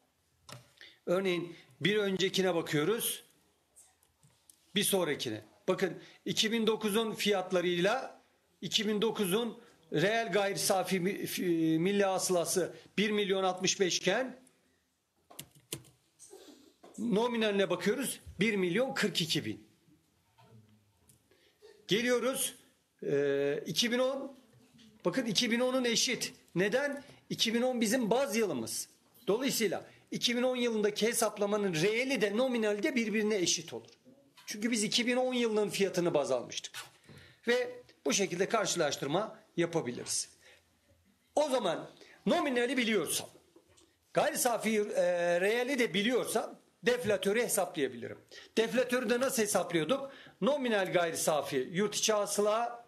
Örneğin bir öncekine bakıyoruz. Bir sonrakine. Bakın iki bin dokuzun fiyatlarıyla iki bin dokuzun reel gayri safi milli hasılası bir milyon altmış beş iken nominaline bakıyoruz bir milyon kırk iki bin. Geliyoruz e, iki bin on. Bakın iki bin onun eşit. Neden? iki bin on bizim baz yılımız. Dolayısıyla iki bin on yılındaki hesaplamanın reeli de nominali de birbirine eşit olur. Çünkü biz iki bin on yılının fiyatını baz almıştık. Ve bu şekilde karşılaştırma yapabiliriz. O zaman nominali biliyorsam, gayri safi e, reeli de biliyorsam deflatörü hesaplayabilirim. Deflatörü de nasıl hesaplıyorduk? Nominal gayri safi yurt içi hasıla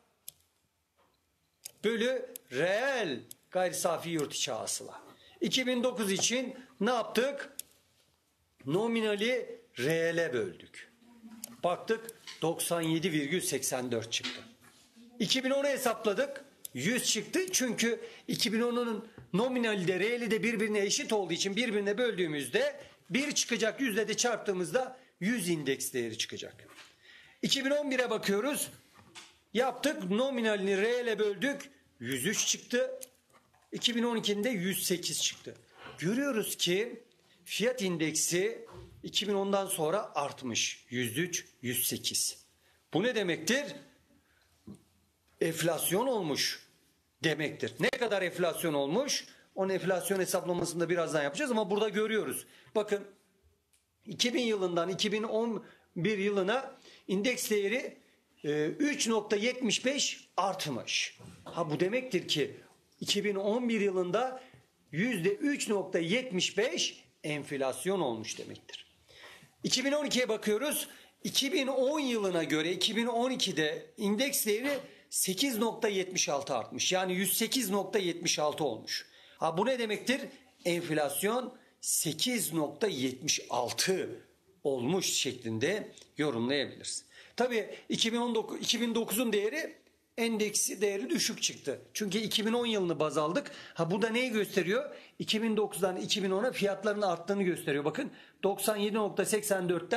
bölü reel gayri safi yurt içi hasıla. iki bin dokuz için ne yaptık? Nominali reele böldük. Baktık doksan yedi virgül seksen dört çıktı. iki bin onu hesapladık. yüz çıktı. Çünkü iki bin onun nominali de reeli de birbirine eşit olduğu için birbirine böldüğümüzde bir çıkacak, yüzle de çarptığımızda yüz indeks değeri çıkacak. iki bin on bire bakıyoruz. Yaptık. Nominalini reele böldük. yüz üç çıktı. iki bin on ikinin de yüz sekiz çıktı. Görüyoruz ki fiyat indeksi iki bin ondan sonra artmış. yüz üç, yüz sekiz. Bu ne demektir? Enflasyon olmuş demektir. Ne kadar enflasyon olmuş? Onun enflasyon hesaplamasını da birazdan yapacağız ama burada görüyoruz. Bakın iki bin yılından iki bin on bir yılına indeks değeri üç virgül yetmiş beş artmış. Ha bu demektir ki iki bin on bir yılında yüzde üç virgül yetmiş beş enflasyon olmuş demektir. iki bin on ikiye bakıyoruz. iki bin on yılına göre iki bin on ikide indeks değeri sekiz virgül yetmiş altı artmış. Yani yüz sekiz virgül yetmiş altı olmuş. Ha bu ne demektir? Enflasyon sekiz virgül yetmiş altı olmuş şeklinde yorumlayabiliriz. Tabii iki bin on dokuz, iki bin dokuzun değeri endeksi değeri düşük çıktı. Çünkü iki bin on yılını baz aldık. Ha bu da neyi gösteriyor? iki bin dokuzdan iki bin ona fiyatların arttığını gösteriyor. Bakın doksan yedi virgül seksen dörtten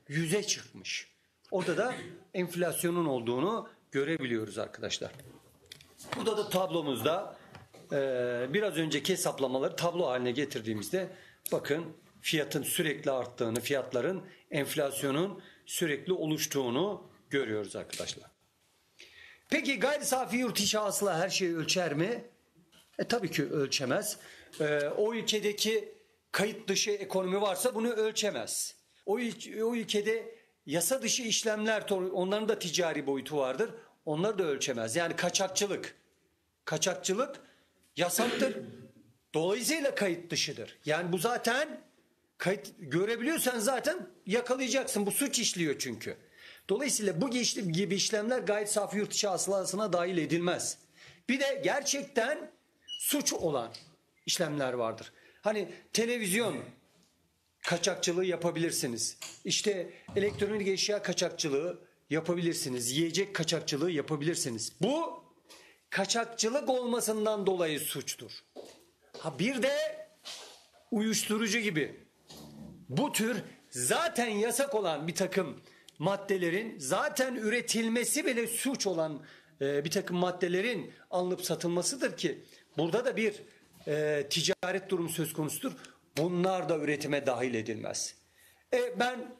yüze çıkmış. Orada da enflasyonun olduğunu görebiliyoruz arkadaşlar. Burada da tablomuzda e, biraz önceki hesaplamaları tablo haline getirdiğimizde bakın fiyatın sürekli arttığını, fiyatların enflasyonun sürekli oluştuğunu görüyoruz arkadaşlar. Peki gayri safi yurt içi hasıla her şeyi ölçer mi? E tabii ki ölçemez. E, o ülkedeki kayıt dışı ekonomi varsa bunu ölçemez. O, o ülkede yasa dışı işlemler, onların da ticari boyutu vardır. Onları da ölçemez. Yani kaçakçılık. Kaçakçılık yasaktır. Dolayısıyla kayıt dışıdır. Yani bu zaten kayıt görebiliyorsan zaten yakalayacaksın. Bu suç işliyor çünkü. Dolayısıyla bu gibi işlemler gayri safi yurt içi hasılasına dahil edilmez. Bir de gerçekten suç olan işlemler vardır. Hani televizyon kaçakçılığı yapabilirsiniz. İşte elektronik eşya kaçakçılığı yapabilirsiniz. Yiyecek kaçakçılığı yapabilirsiniz. Bu kaçakçılık olmasından dolayı suçtur. Ha bir de uyuşturucu gibi bu tür zaten yasak olan bir takım maddelerin zaten üretilmesi bile suç olan e, bir takım maddelerin alınıp satılmasıdır ki burada da bir e, ticaret durumu söz konusudur. Bunlar da üretime dahil edilmez. E, ben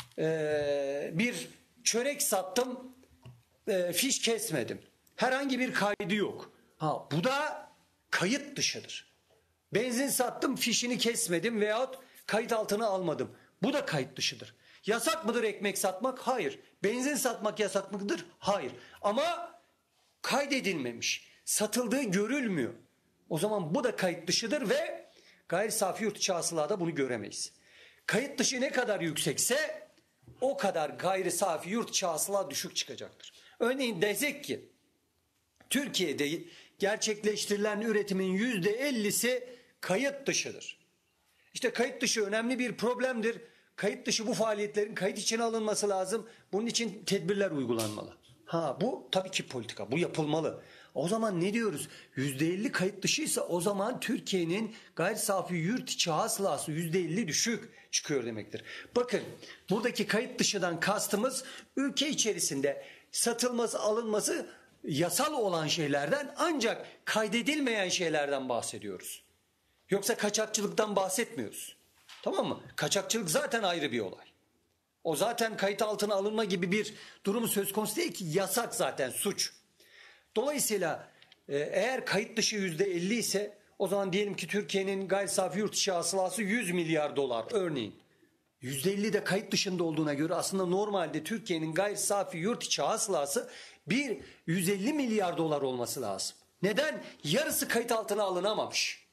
e, bir çörek sattım, e, fiş kesmedim. Herhangi bir kaydı yok. Ha, bu da kayıt dışıdır. Benzin sattım, fişini kesmedim veyahut kayıt altına almadım. Bu da kayıt dışıdır. Yasak mıdır ekmek satmak? Hayır. Benzin satmak yasak mıdır? Hayır. Ama kaydedilmemiş. Satıldığı görülmüyor. O zaman bu da kayıt dışıdır ve gayri safi yurt içi hasılada bunu göremeyiz. Kayıt dışı ne kadar yüksekse o kadar gayri safi yurt içi hasıla düşük çıkacaktır. Örneğin desek ki Türkiye'de gerçekleştirilen üretimin yüzde ellisi kayıt dışıdır. İşte kayıt dışı önemli bir problemdir. Kayıt dışı bu faaliyetlerin kayıt içine alınması lazım. Bunun için tedbirler uygulanmalı. Ha bu tabii ki politika. Bu yapılmalı. O zaman ne diyoruz? yüzde elli kayıt dışıysa o zaman Türkiye'nin gayri safi yurt içi hasılası yüzde elli düşük çıkıyor demektir. Bakın buradaki kayıt dışıdan kastımız ülke içerisinde satılması, alınması yasal olan şeylerden ancak kaydedilmeyen şeylerden bahsediyoruz. Yoksa kaçakçılıktan bahsetmiyoruz. Tamam mı? Kaçakçılık zaten ayrı bir olay. O zaten kayıt altına alınma gibi bir durumu söz konusu değil ki, yasak zaten, suç. Dolayısıyla eğer kayıt dışı yüzde elli ise o zaman diyelim ki Türkiye'nin gayri safi yurt içi hasılası yüz milyar dolar örneğin. yüzde elli de kayıt dışında olduğuna göre aslında normalde Türkiye'nin gayri safi yurt içi hasılası bir yüz elli milyar dolar olması lazım. Neden? Yarısı kayıt altına alınamamış.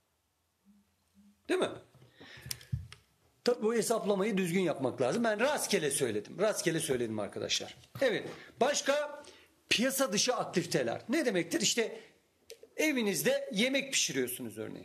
Değil mi? Tabii bu hesaplamayı düzgün yapmak lazım. Ben rastgele söyledim. Rastgele söyledim arkadaşlar. Evet. Başka piyasa dışı aktiviteler. Ne demektir? İşte evinizde yemek pişiriyorsunuz örneğin.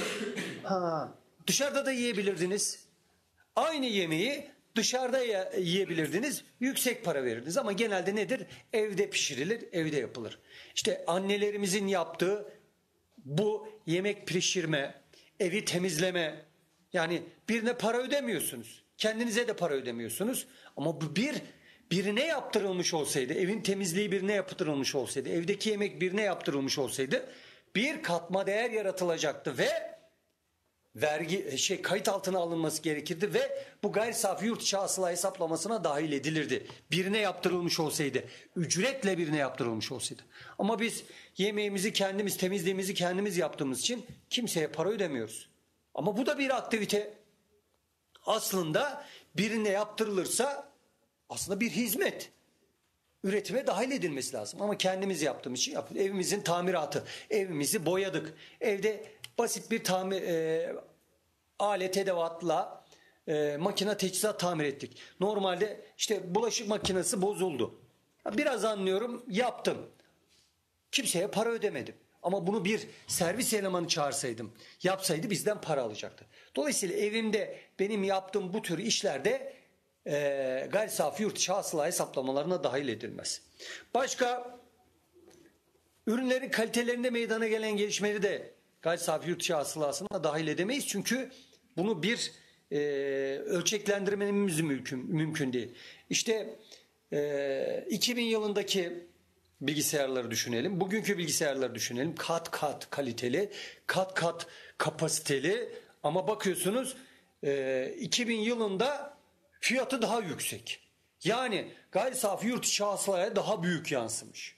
Ha, dışarıda da yiyebilirdiniz. Aynı yemeği dışarıda yiyebilirdiniz. Yüksek para verirdiniz. Ama genelde nedir? Evde pişirilir, evde yapılır. İşte annelerimizin yaptığı bu yemek pişirme, evi temizleme, yani birine para ödemiyorsunuz. Kendinize de para ödemiyorsunuz. Ama bu bir birine yaptırılmış olsaydı, evin temizliği birine yaptırılmış olsaydı, evdeki yemek birine yaptırılmış olsaydı bir katma değer yaratılacaktı ve vergi şey kayıt altına alınması gerekirdi ve bu gayri safi yurt içi hasıla hesaplamasına dahil edilirdi. Birine yaptırılmış olsaydı, ücretle birine yaptırılmış olsaydı. Ama biz yemeğimizi kendimiz, temizliğimizi kendimiz yaptığımız için kimseye para ödemiyoruz. Ama bu da bir aktivite. Aslında birine yaptırılırsa aslında bir hizmet. Üretime dahil edilmesi lazım. Ama kendimiz yaptığımız için yapıyoruz. Evimizin tamiratı. Evimizi boyadık. Evde basit bir tamir e, alet edevatla e, makine teçhizat tamir ettik. Normalde işte bulaşık makinesi bozuldu. Biraz anlıyorum, yaptım. Kimseye para ödemedim. Ama bunu bir servis elemanı çağırsaydım, yapsaydı bizden para alacaktı. Dolayısıyla evimde benim yaptığım bu tür işlerde e, gayri safi yurt içi hasıla hesaplamalarına dahil edilmez. Başka ürünlerin kalitelerinde meydana gelen gelişmeleri de gayri safi yurt içi hasılasına dahil edemeyiz. Çünkü bunu bir e, ölçeklendirmemiz mümkün, mümkün değil. İşte e, iki bin yılındaki bilgisayarları düşünelim. Bugünkü bilgisayarları düşünelim. Kat kat kaliteli, kat kat kapasiteli ama bakıyorsunuz e, iki bin yılında fiyatı daha yüksek. Yani gayri safi yurt içi hasılaya daha büyük yansımış.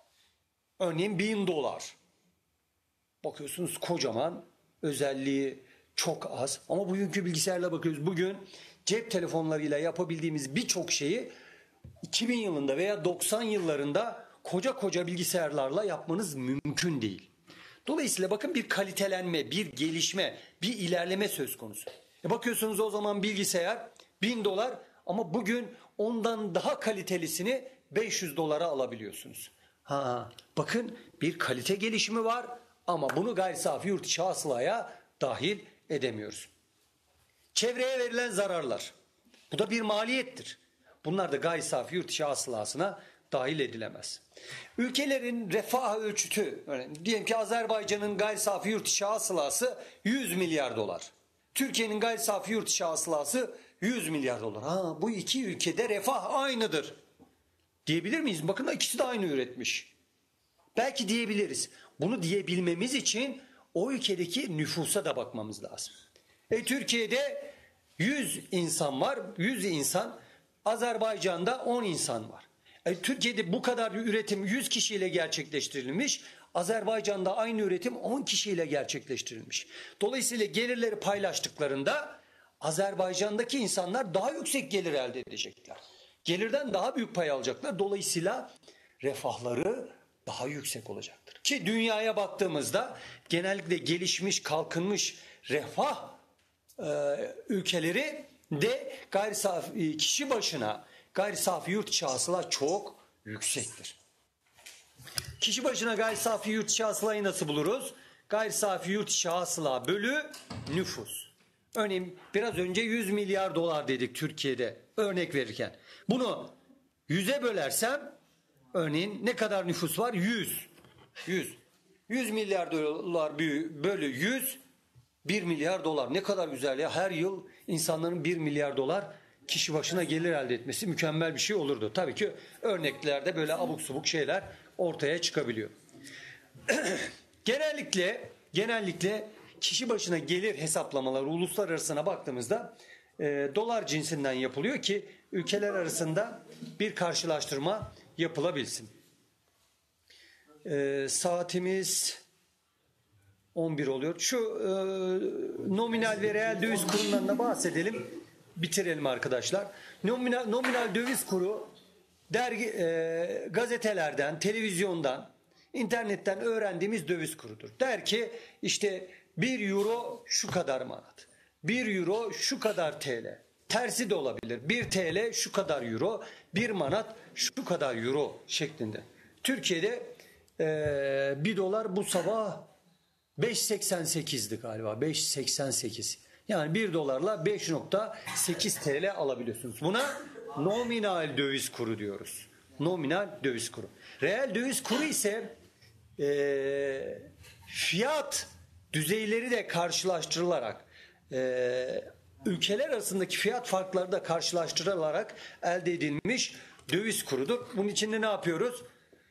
Örneğin bin dolar. Bakıyorsunuz kocaman, özelliği çok az ama bugünkü bilgisayarla bakıyoruz. Bugün cep telefonlarıyla yapabildiğimiz birçok şeyi iki bin yılında veya doksan yıllarında koca koca bilgisayarlarla yapmanız mümkün değil. Dolayısıyla bakın bir kalitelenme, bir gelişme, bir ilerleme söz konusu. E bakıyorsunuz o zaman bilgisayar bin dolar ama bugün ondan daha kalitelisini beş yüz dolara alabiliyorsunuz. Ha, bakın bir kalite gelişimi var ama bunu gayri safi yurt içi hasılaya dahil edemiyoruz. Çevreye verilen zararlar. Bu da bir maliyettir. Bunlar da gayri safi yurt içi hasılasına dahil edilemez. Ülkelerin refah ölçütü, yani diyelim ki Azerbaycan'ın gayri safi yurt içi hasılası yüz milyar dolar. Türkiye'nin gayri safi yurt içi hasılası yüz milyar dolar. Ha, bu iki ülkede refah aynıdır. Diyebilir miyiz? Bakın ikisi de aynı üretmiş. Belki diyebiliriz. Bunu diyebilmemiz için o ülkedeki nüfusa da bakmamız lazım. E, Türkiye'de yüz insan var. yüz insan. Azerbaycan'da on insan var. E, Türkiye'de bu kadar üretim yüz kişiyle gerçekleştirilmiş. Azerbaycan'da aynı üretim on kişiyle gerçekleştirilmiş. Dolayısıyla gelirleri paylaştıklarında Azerbaycan'daki insanlar daha yüksek gelir elde edecekler. Gelirden daha büyük pay alacaklar. Dolayısıyla refahları daha yüksek olacaktır. Ki dünyaya baktığımızda genellikle gelişmiş, kalkınmış refah e, ülkeleri de gayri safi kişi başına gayri safi yurt içi hasıla çok yüksektir. Kişi başına gayri safi yurt içi hasılayı nasıl buluruz? Gayri safi yurt içi hasıla bölü nüfus. Örneğin biraz önce yüz milyar dolar dedik Türkiye'de örnek verirken. Bunu yüze bölersem örneğin ne kadar nüfus var? yüz. yüz. yüz milyar dolar bölü yüz, bir milyar dolar. Ne kadar güzel ya. Her yıl insanların bir milyar dolar kişi başına gelir elde etmesi mükemmel bir şey olurdu. Tabii ki örneklerde böyle abuk subuk şeyler ortaya çıkabiliyor. genellikle genellikle kişi başına gelir hesaplamaları uluslararasına baktığımızda e, dolar cinsinden yapılıyor ki ülkeler arasında bir karşılaştırma yapılabilsin. E, saatimiz on bir oluyor. Şu e, nominal ve reel döviz kurundan da bahsedelim. Bitirelim arkadaşlar. Nominal, nominal döviz kuru dergi, e, gazetelerden, televizyondan, internetten öğrendiğimiz döviz kurudur. Der ki işte bir euro şu kadar manat. bir euro şu kadar T L. Tersi de olabilir. bir T L şu kadar euro. bir manat şu kadar euro şeklinde. Türkiye'de e, bir dolar bu sabah beş seksen sekizdi galiba. beş seksen sekiz. Yani bir dolarla beş nokta sekiz T L alabiliyorsunuz. Buna nominal döviz kuru diyoruz. Nominal döviz kuru. Reel döviz kuru ise e, fiyat düzeyleri de karşılaştırılarak e, ülkeler arasındaki fiyat farkları da karşılaştırılarak elde edilmiş döviz kurudur. Bunun için de ne yapıyoruz?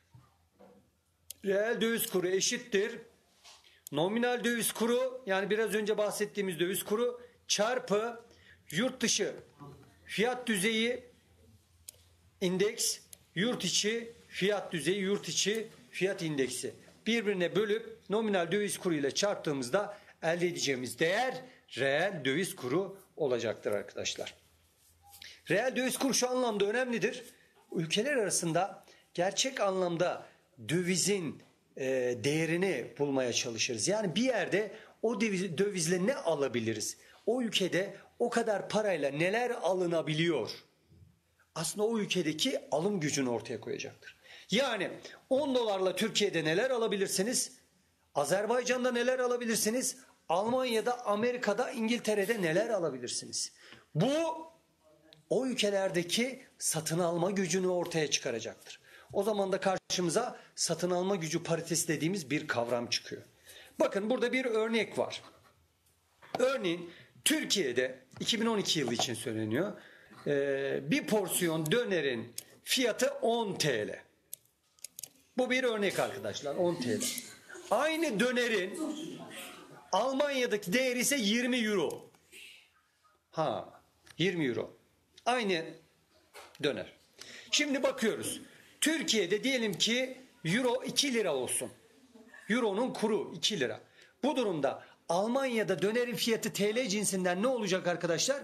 Reel döviz kuru eşittir nominal döviz kuru, yani biraz önce bahsettiğimiz döviz kuru çarpı yurt dışı fiyat düzeyi indeks, yurt içi fiyat düzeyi, yurt içi fiyat indeksi. Birbirine bölüp nominal döviz kuru ile çarptığımızda elde edeceğimiz değer reel döviz kuru olacaktır arkadaşlar. Reel döviz kuru şu anlamda önemlidir. Ülkeler arasında gerçek anlamda dövizin e, değerini bulmaya çalışırız. Yani bir yerde o döviz, dövizle ne alabiliriz? O ülkede o kadar parayla neler alınabiliyor? Aslında o ülkedeki alım gücünü ortaya koyacaktır. Yani on dolarla Türkiye'de neler alabilirsiniz? Azerbaycan'da neler alabilirsiniz? Almanya'da, Amerika'da, İngiltere'de neler alabilirsiniz? Bu o ülkelerdeki satın alma gücünü ortaya çıkaracaktır. O zaman da karşımıza satın alma gücü paritesi dediğimiz bir kavram çıkıyor. Bakın burada bir örnek var. Örneğin Türkiye'de iki bin on iki yılı için söyleniyor. Ee, bir porsiyon dönerin fiyatı on T L. Bu bir örnek arkadaşlar, on T L. Aynı dönerin Almanya'daki değeri ise yirmi euro. Ha, yirmi euro. Aynı döner. Şimdi bakıyoruz. Türkiye'de diyelim ki euro iki lira olsun. Euro'nun kuru iki lira. Bu durumda Almanya'da dönerin fiyatı T L cinsinden ne olacak arkadaşlar?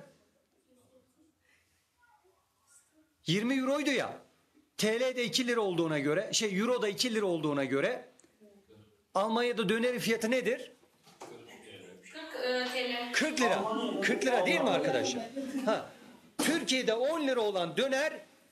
yirmi euroydu ya. T L'de iki lira olduğuna göre, şey Euro'da iki lira olduğuna göre Almanya'da dönerin fiyatı nedir? kırk T L. kırk lira. kırk lira değil mi arkadaşlar? Ha. Türkiye'de on lira olan döner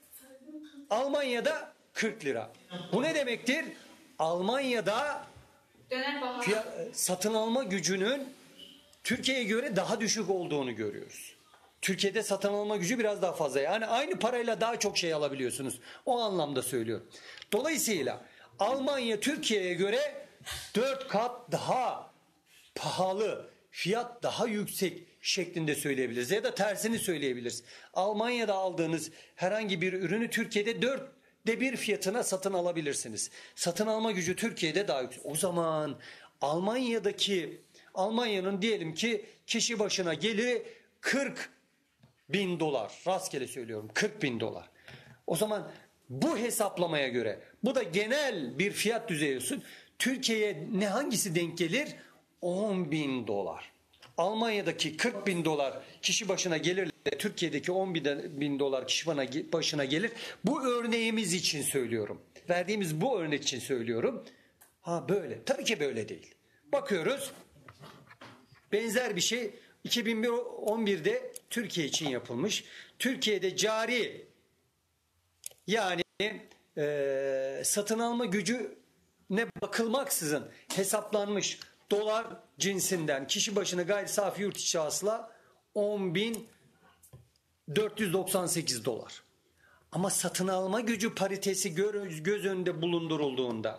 Almanya'da kırk lira. Bu ne demektir? Almanya'da Döner pahalı. fiyat, satın alma gücünün Türkiye'ye göre daha düşük olduğunu görüyoruz. Türkiye'de satın alma gücü biraz daha fazla. Yani aynı parayla daha çok şey alabiliyorsunuz. O anlamda söylüyorum. Dolayısıyla Almanya Türkiye'ye göre dört kat daha pahalı, fiyat daha yüksek şeklinde söyleyebiliriz. Ya da tersini söyleyebiliriz. Almanya'da aldığınız herhangi bir ürünü Türkiye'de dörtte bir fiyatına satın alabilirsiniz. Satın alma gücü Türkiye'de daha yüksek. O zaman Almanya'daki Almanya'nın diyelim ki kişi başına geliri kırk bin dolar. Rastgele söylüyorum, kırk bin dolar. O zaman bu hesaplamaya göre, bu da genel bir fiyat düzeyi olsun. Türkiye'ye ne hangisi denk gelir? on bin dolar. Almanya'daki kırk bin dolar kişi başına gelir, Türkiye'deki on bin dolar kişi başına gelir. Bu örneğimiz için söylüyorum. Verdiğimiz bu örnek için söylüyorum. Ha böyle. Tabii ki böyle değil. Bakıyoruz. Benzer bir şey iki bin on birde Türkiye için yapılmış. Türkiye'de cari yani e, satın alma gücü ne bakılmaksızın hesaplanmış dolar cinsinden kişi başına gayri safi yurt içi hasıla on bin dört yüz doksan sekiz dolar. Ama satın alma gücü paritesi göz önünde bulundurulduğunda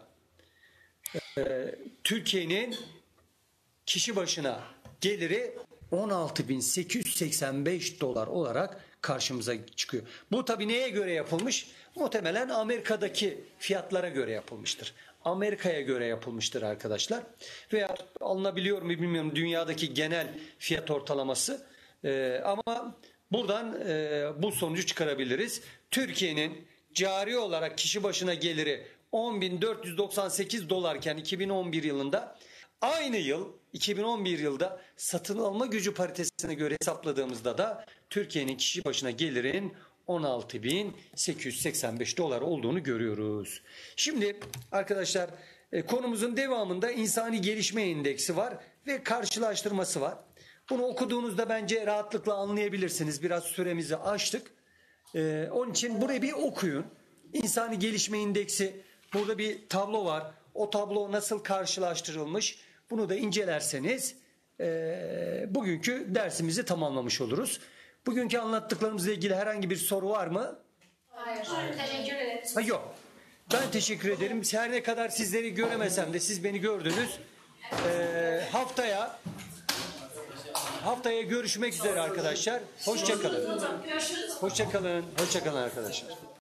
e, Türkiye'nin kişi başına geliri on altı bin sekiz yüz seksen beş dolar olarak karşımıza çıkıyor. Bu tabii neye göre yapılmış? Muhtemelen Amerika'daki fiyatlara göre yapılmıştır. Amerika'ya göre yapılmıştır arkadaşlar. Veya alınabiliyor mu bilmiyorum dünyadaki genel fiyat ortalaması. Ee, ama buradan e, bu sonucu çıkarabiliriz. Türkiye'nin cari olarak kişi başına geliri on bin dört yüz doksan sekiz dolarken iki bin on bir yılında, aynı yıl iki bin on bir yılda satın alma gücü paritesine göre hesapladığımızda da Türkiye'nin kişi başına gelirin on altı bin sekiz yüz seksen beş dolar olduğunu görüyoruz. Şimdi arkadaşlar e, konumuzun devamında insani gelişme endeksi var ve karşılaştırması var. Bunu okuduğunuzda bence rahatlıkla anlayabilirsiniz. Biraz süremizi aştık. E, onun için burayı bir okuyun. İnsani gelişme endeksi, burada bir tablo var. O tablo nasıl karşılaştırılmış? Bunu da incelerseniz e, bugünkü dersimizi tamamlamış oluruz. Bugünkü anlattıklarımızla ilgili herhangi bir soru var mı? Hayır. Teşekkür ederiz. Ha, yok. Ben teşekkür ederim. Her ne kadar sizleri göremesem de siz beni gördünüz. E, haftaya haftaya görüşmek üzere arkadaşlar. Hoşça kalın. Görüşürüz. Hoşça kalın. Hoşça kalın arkadaşlar.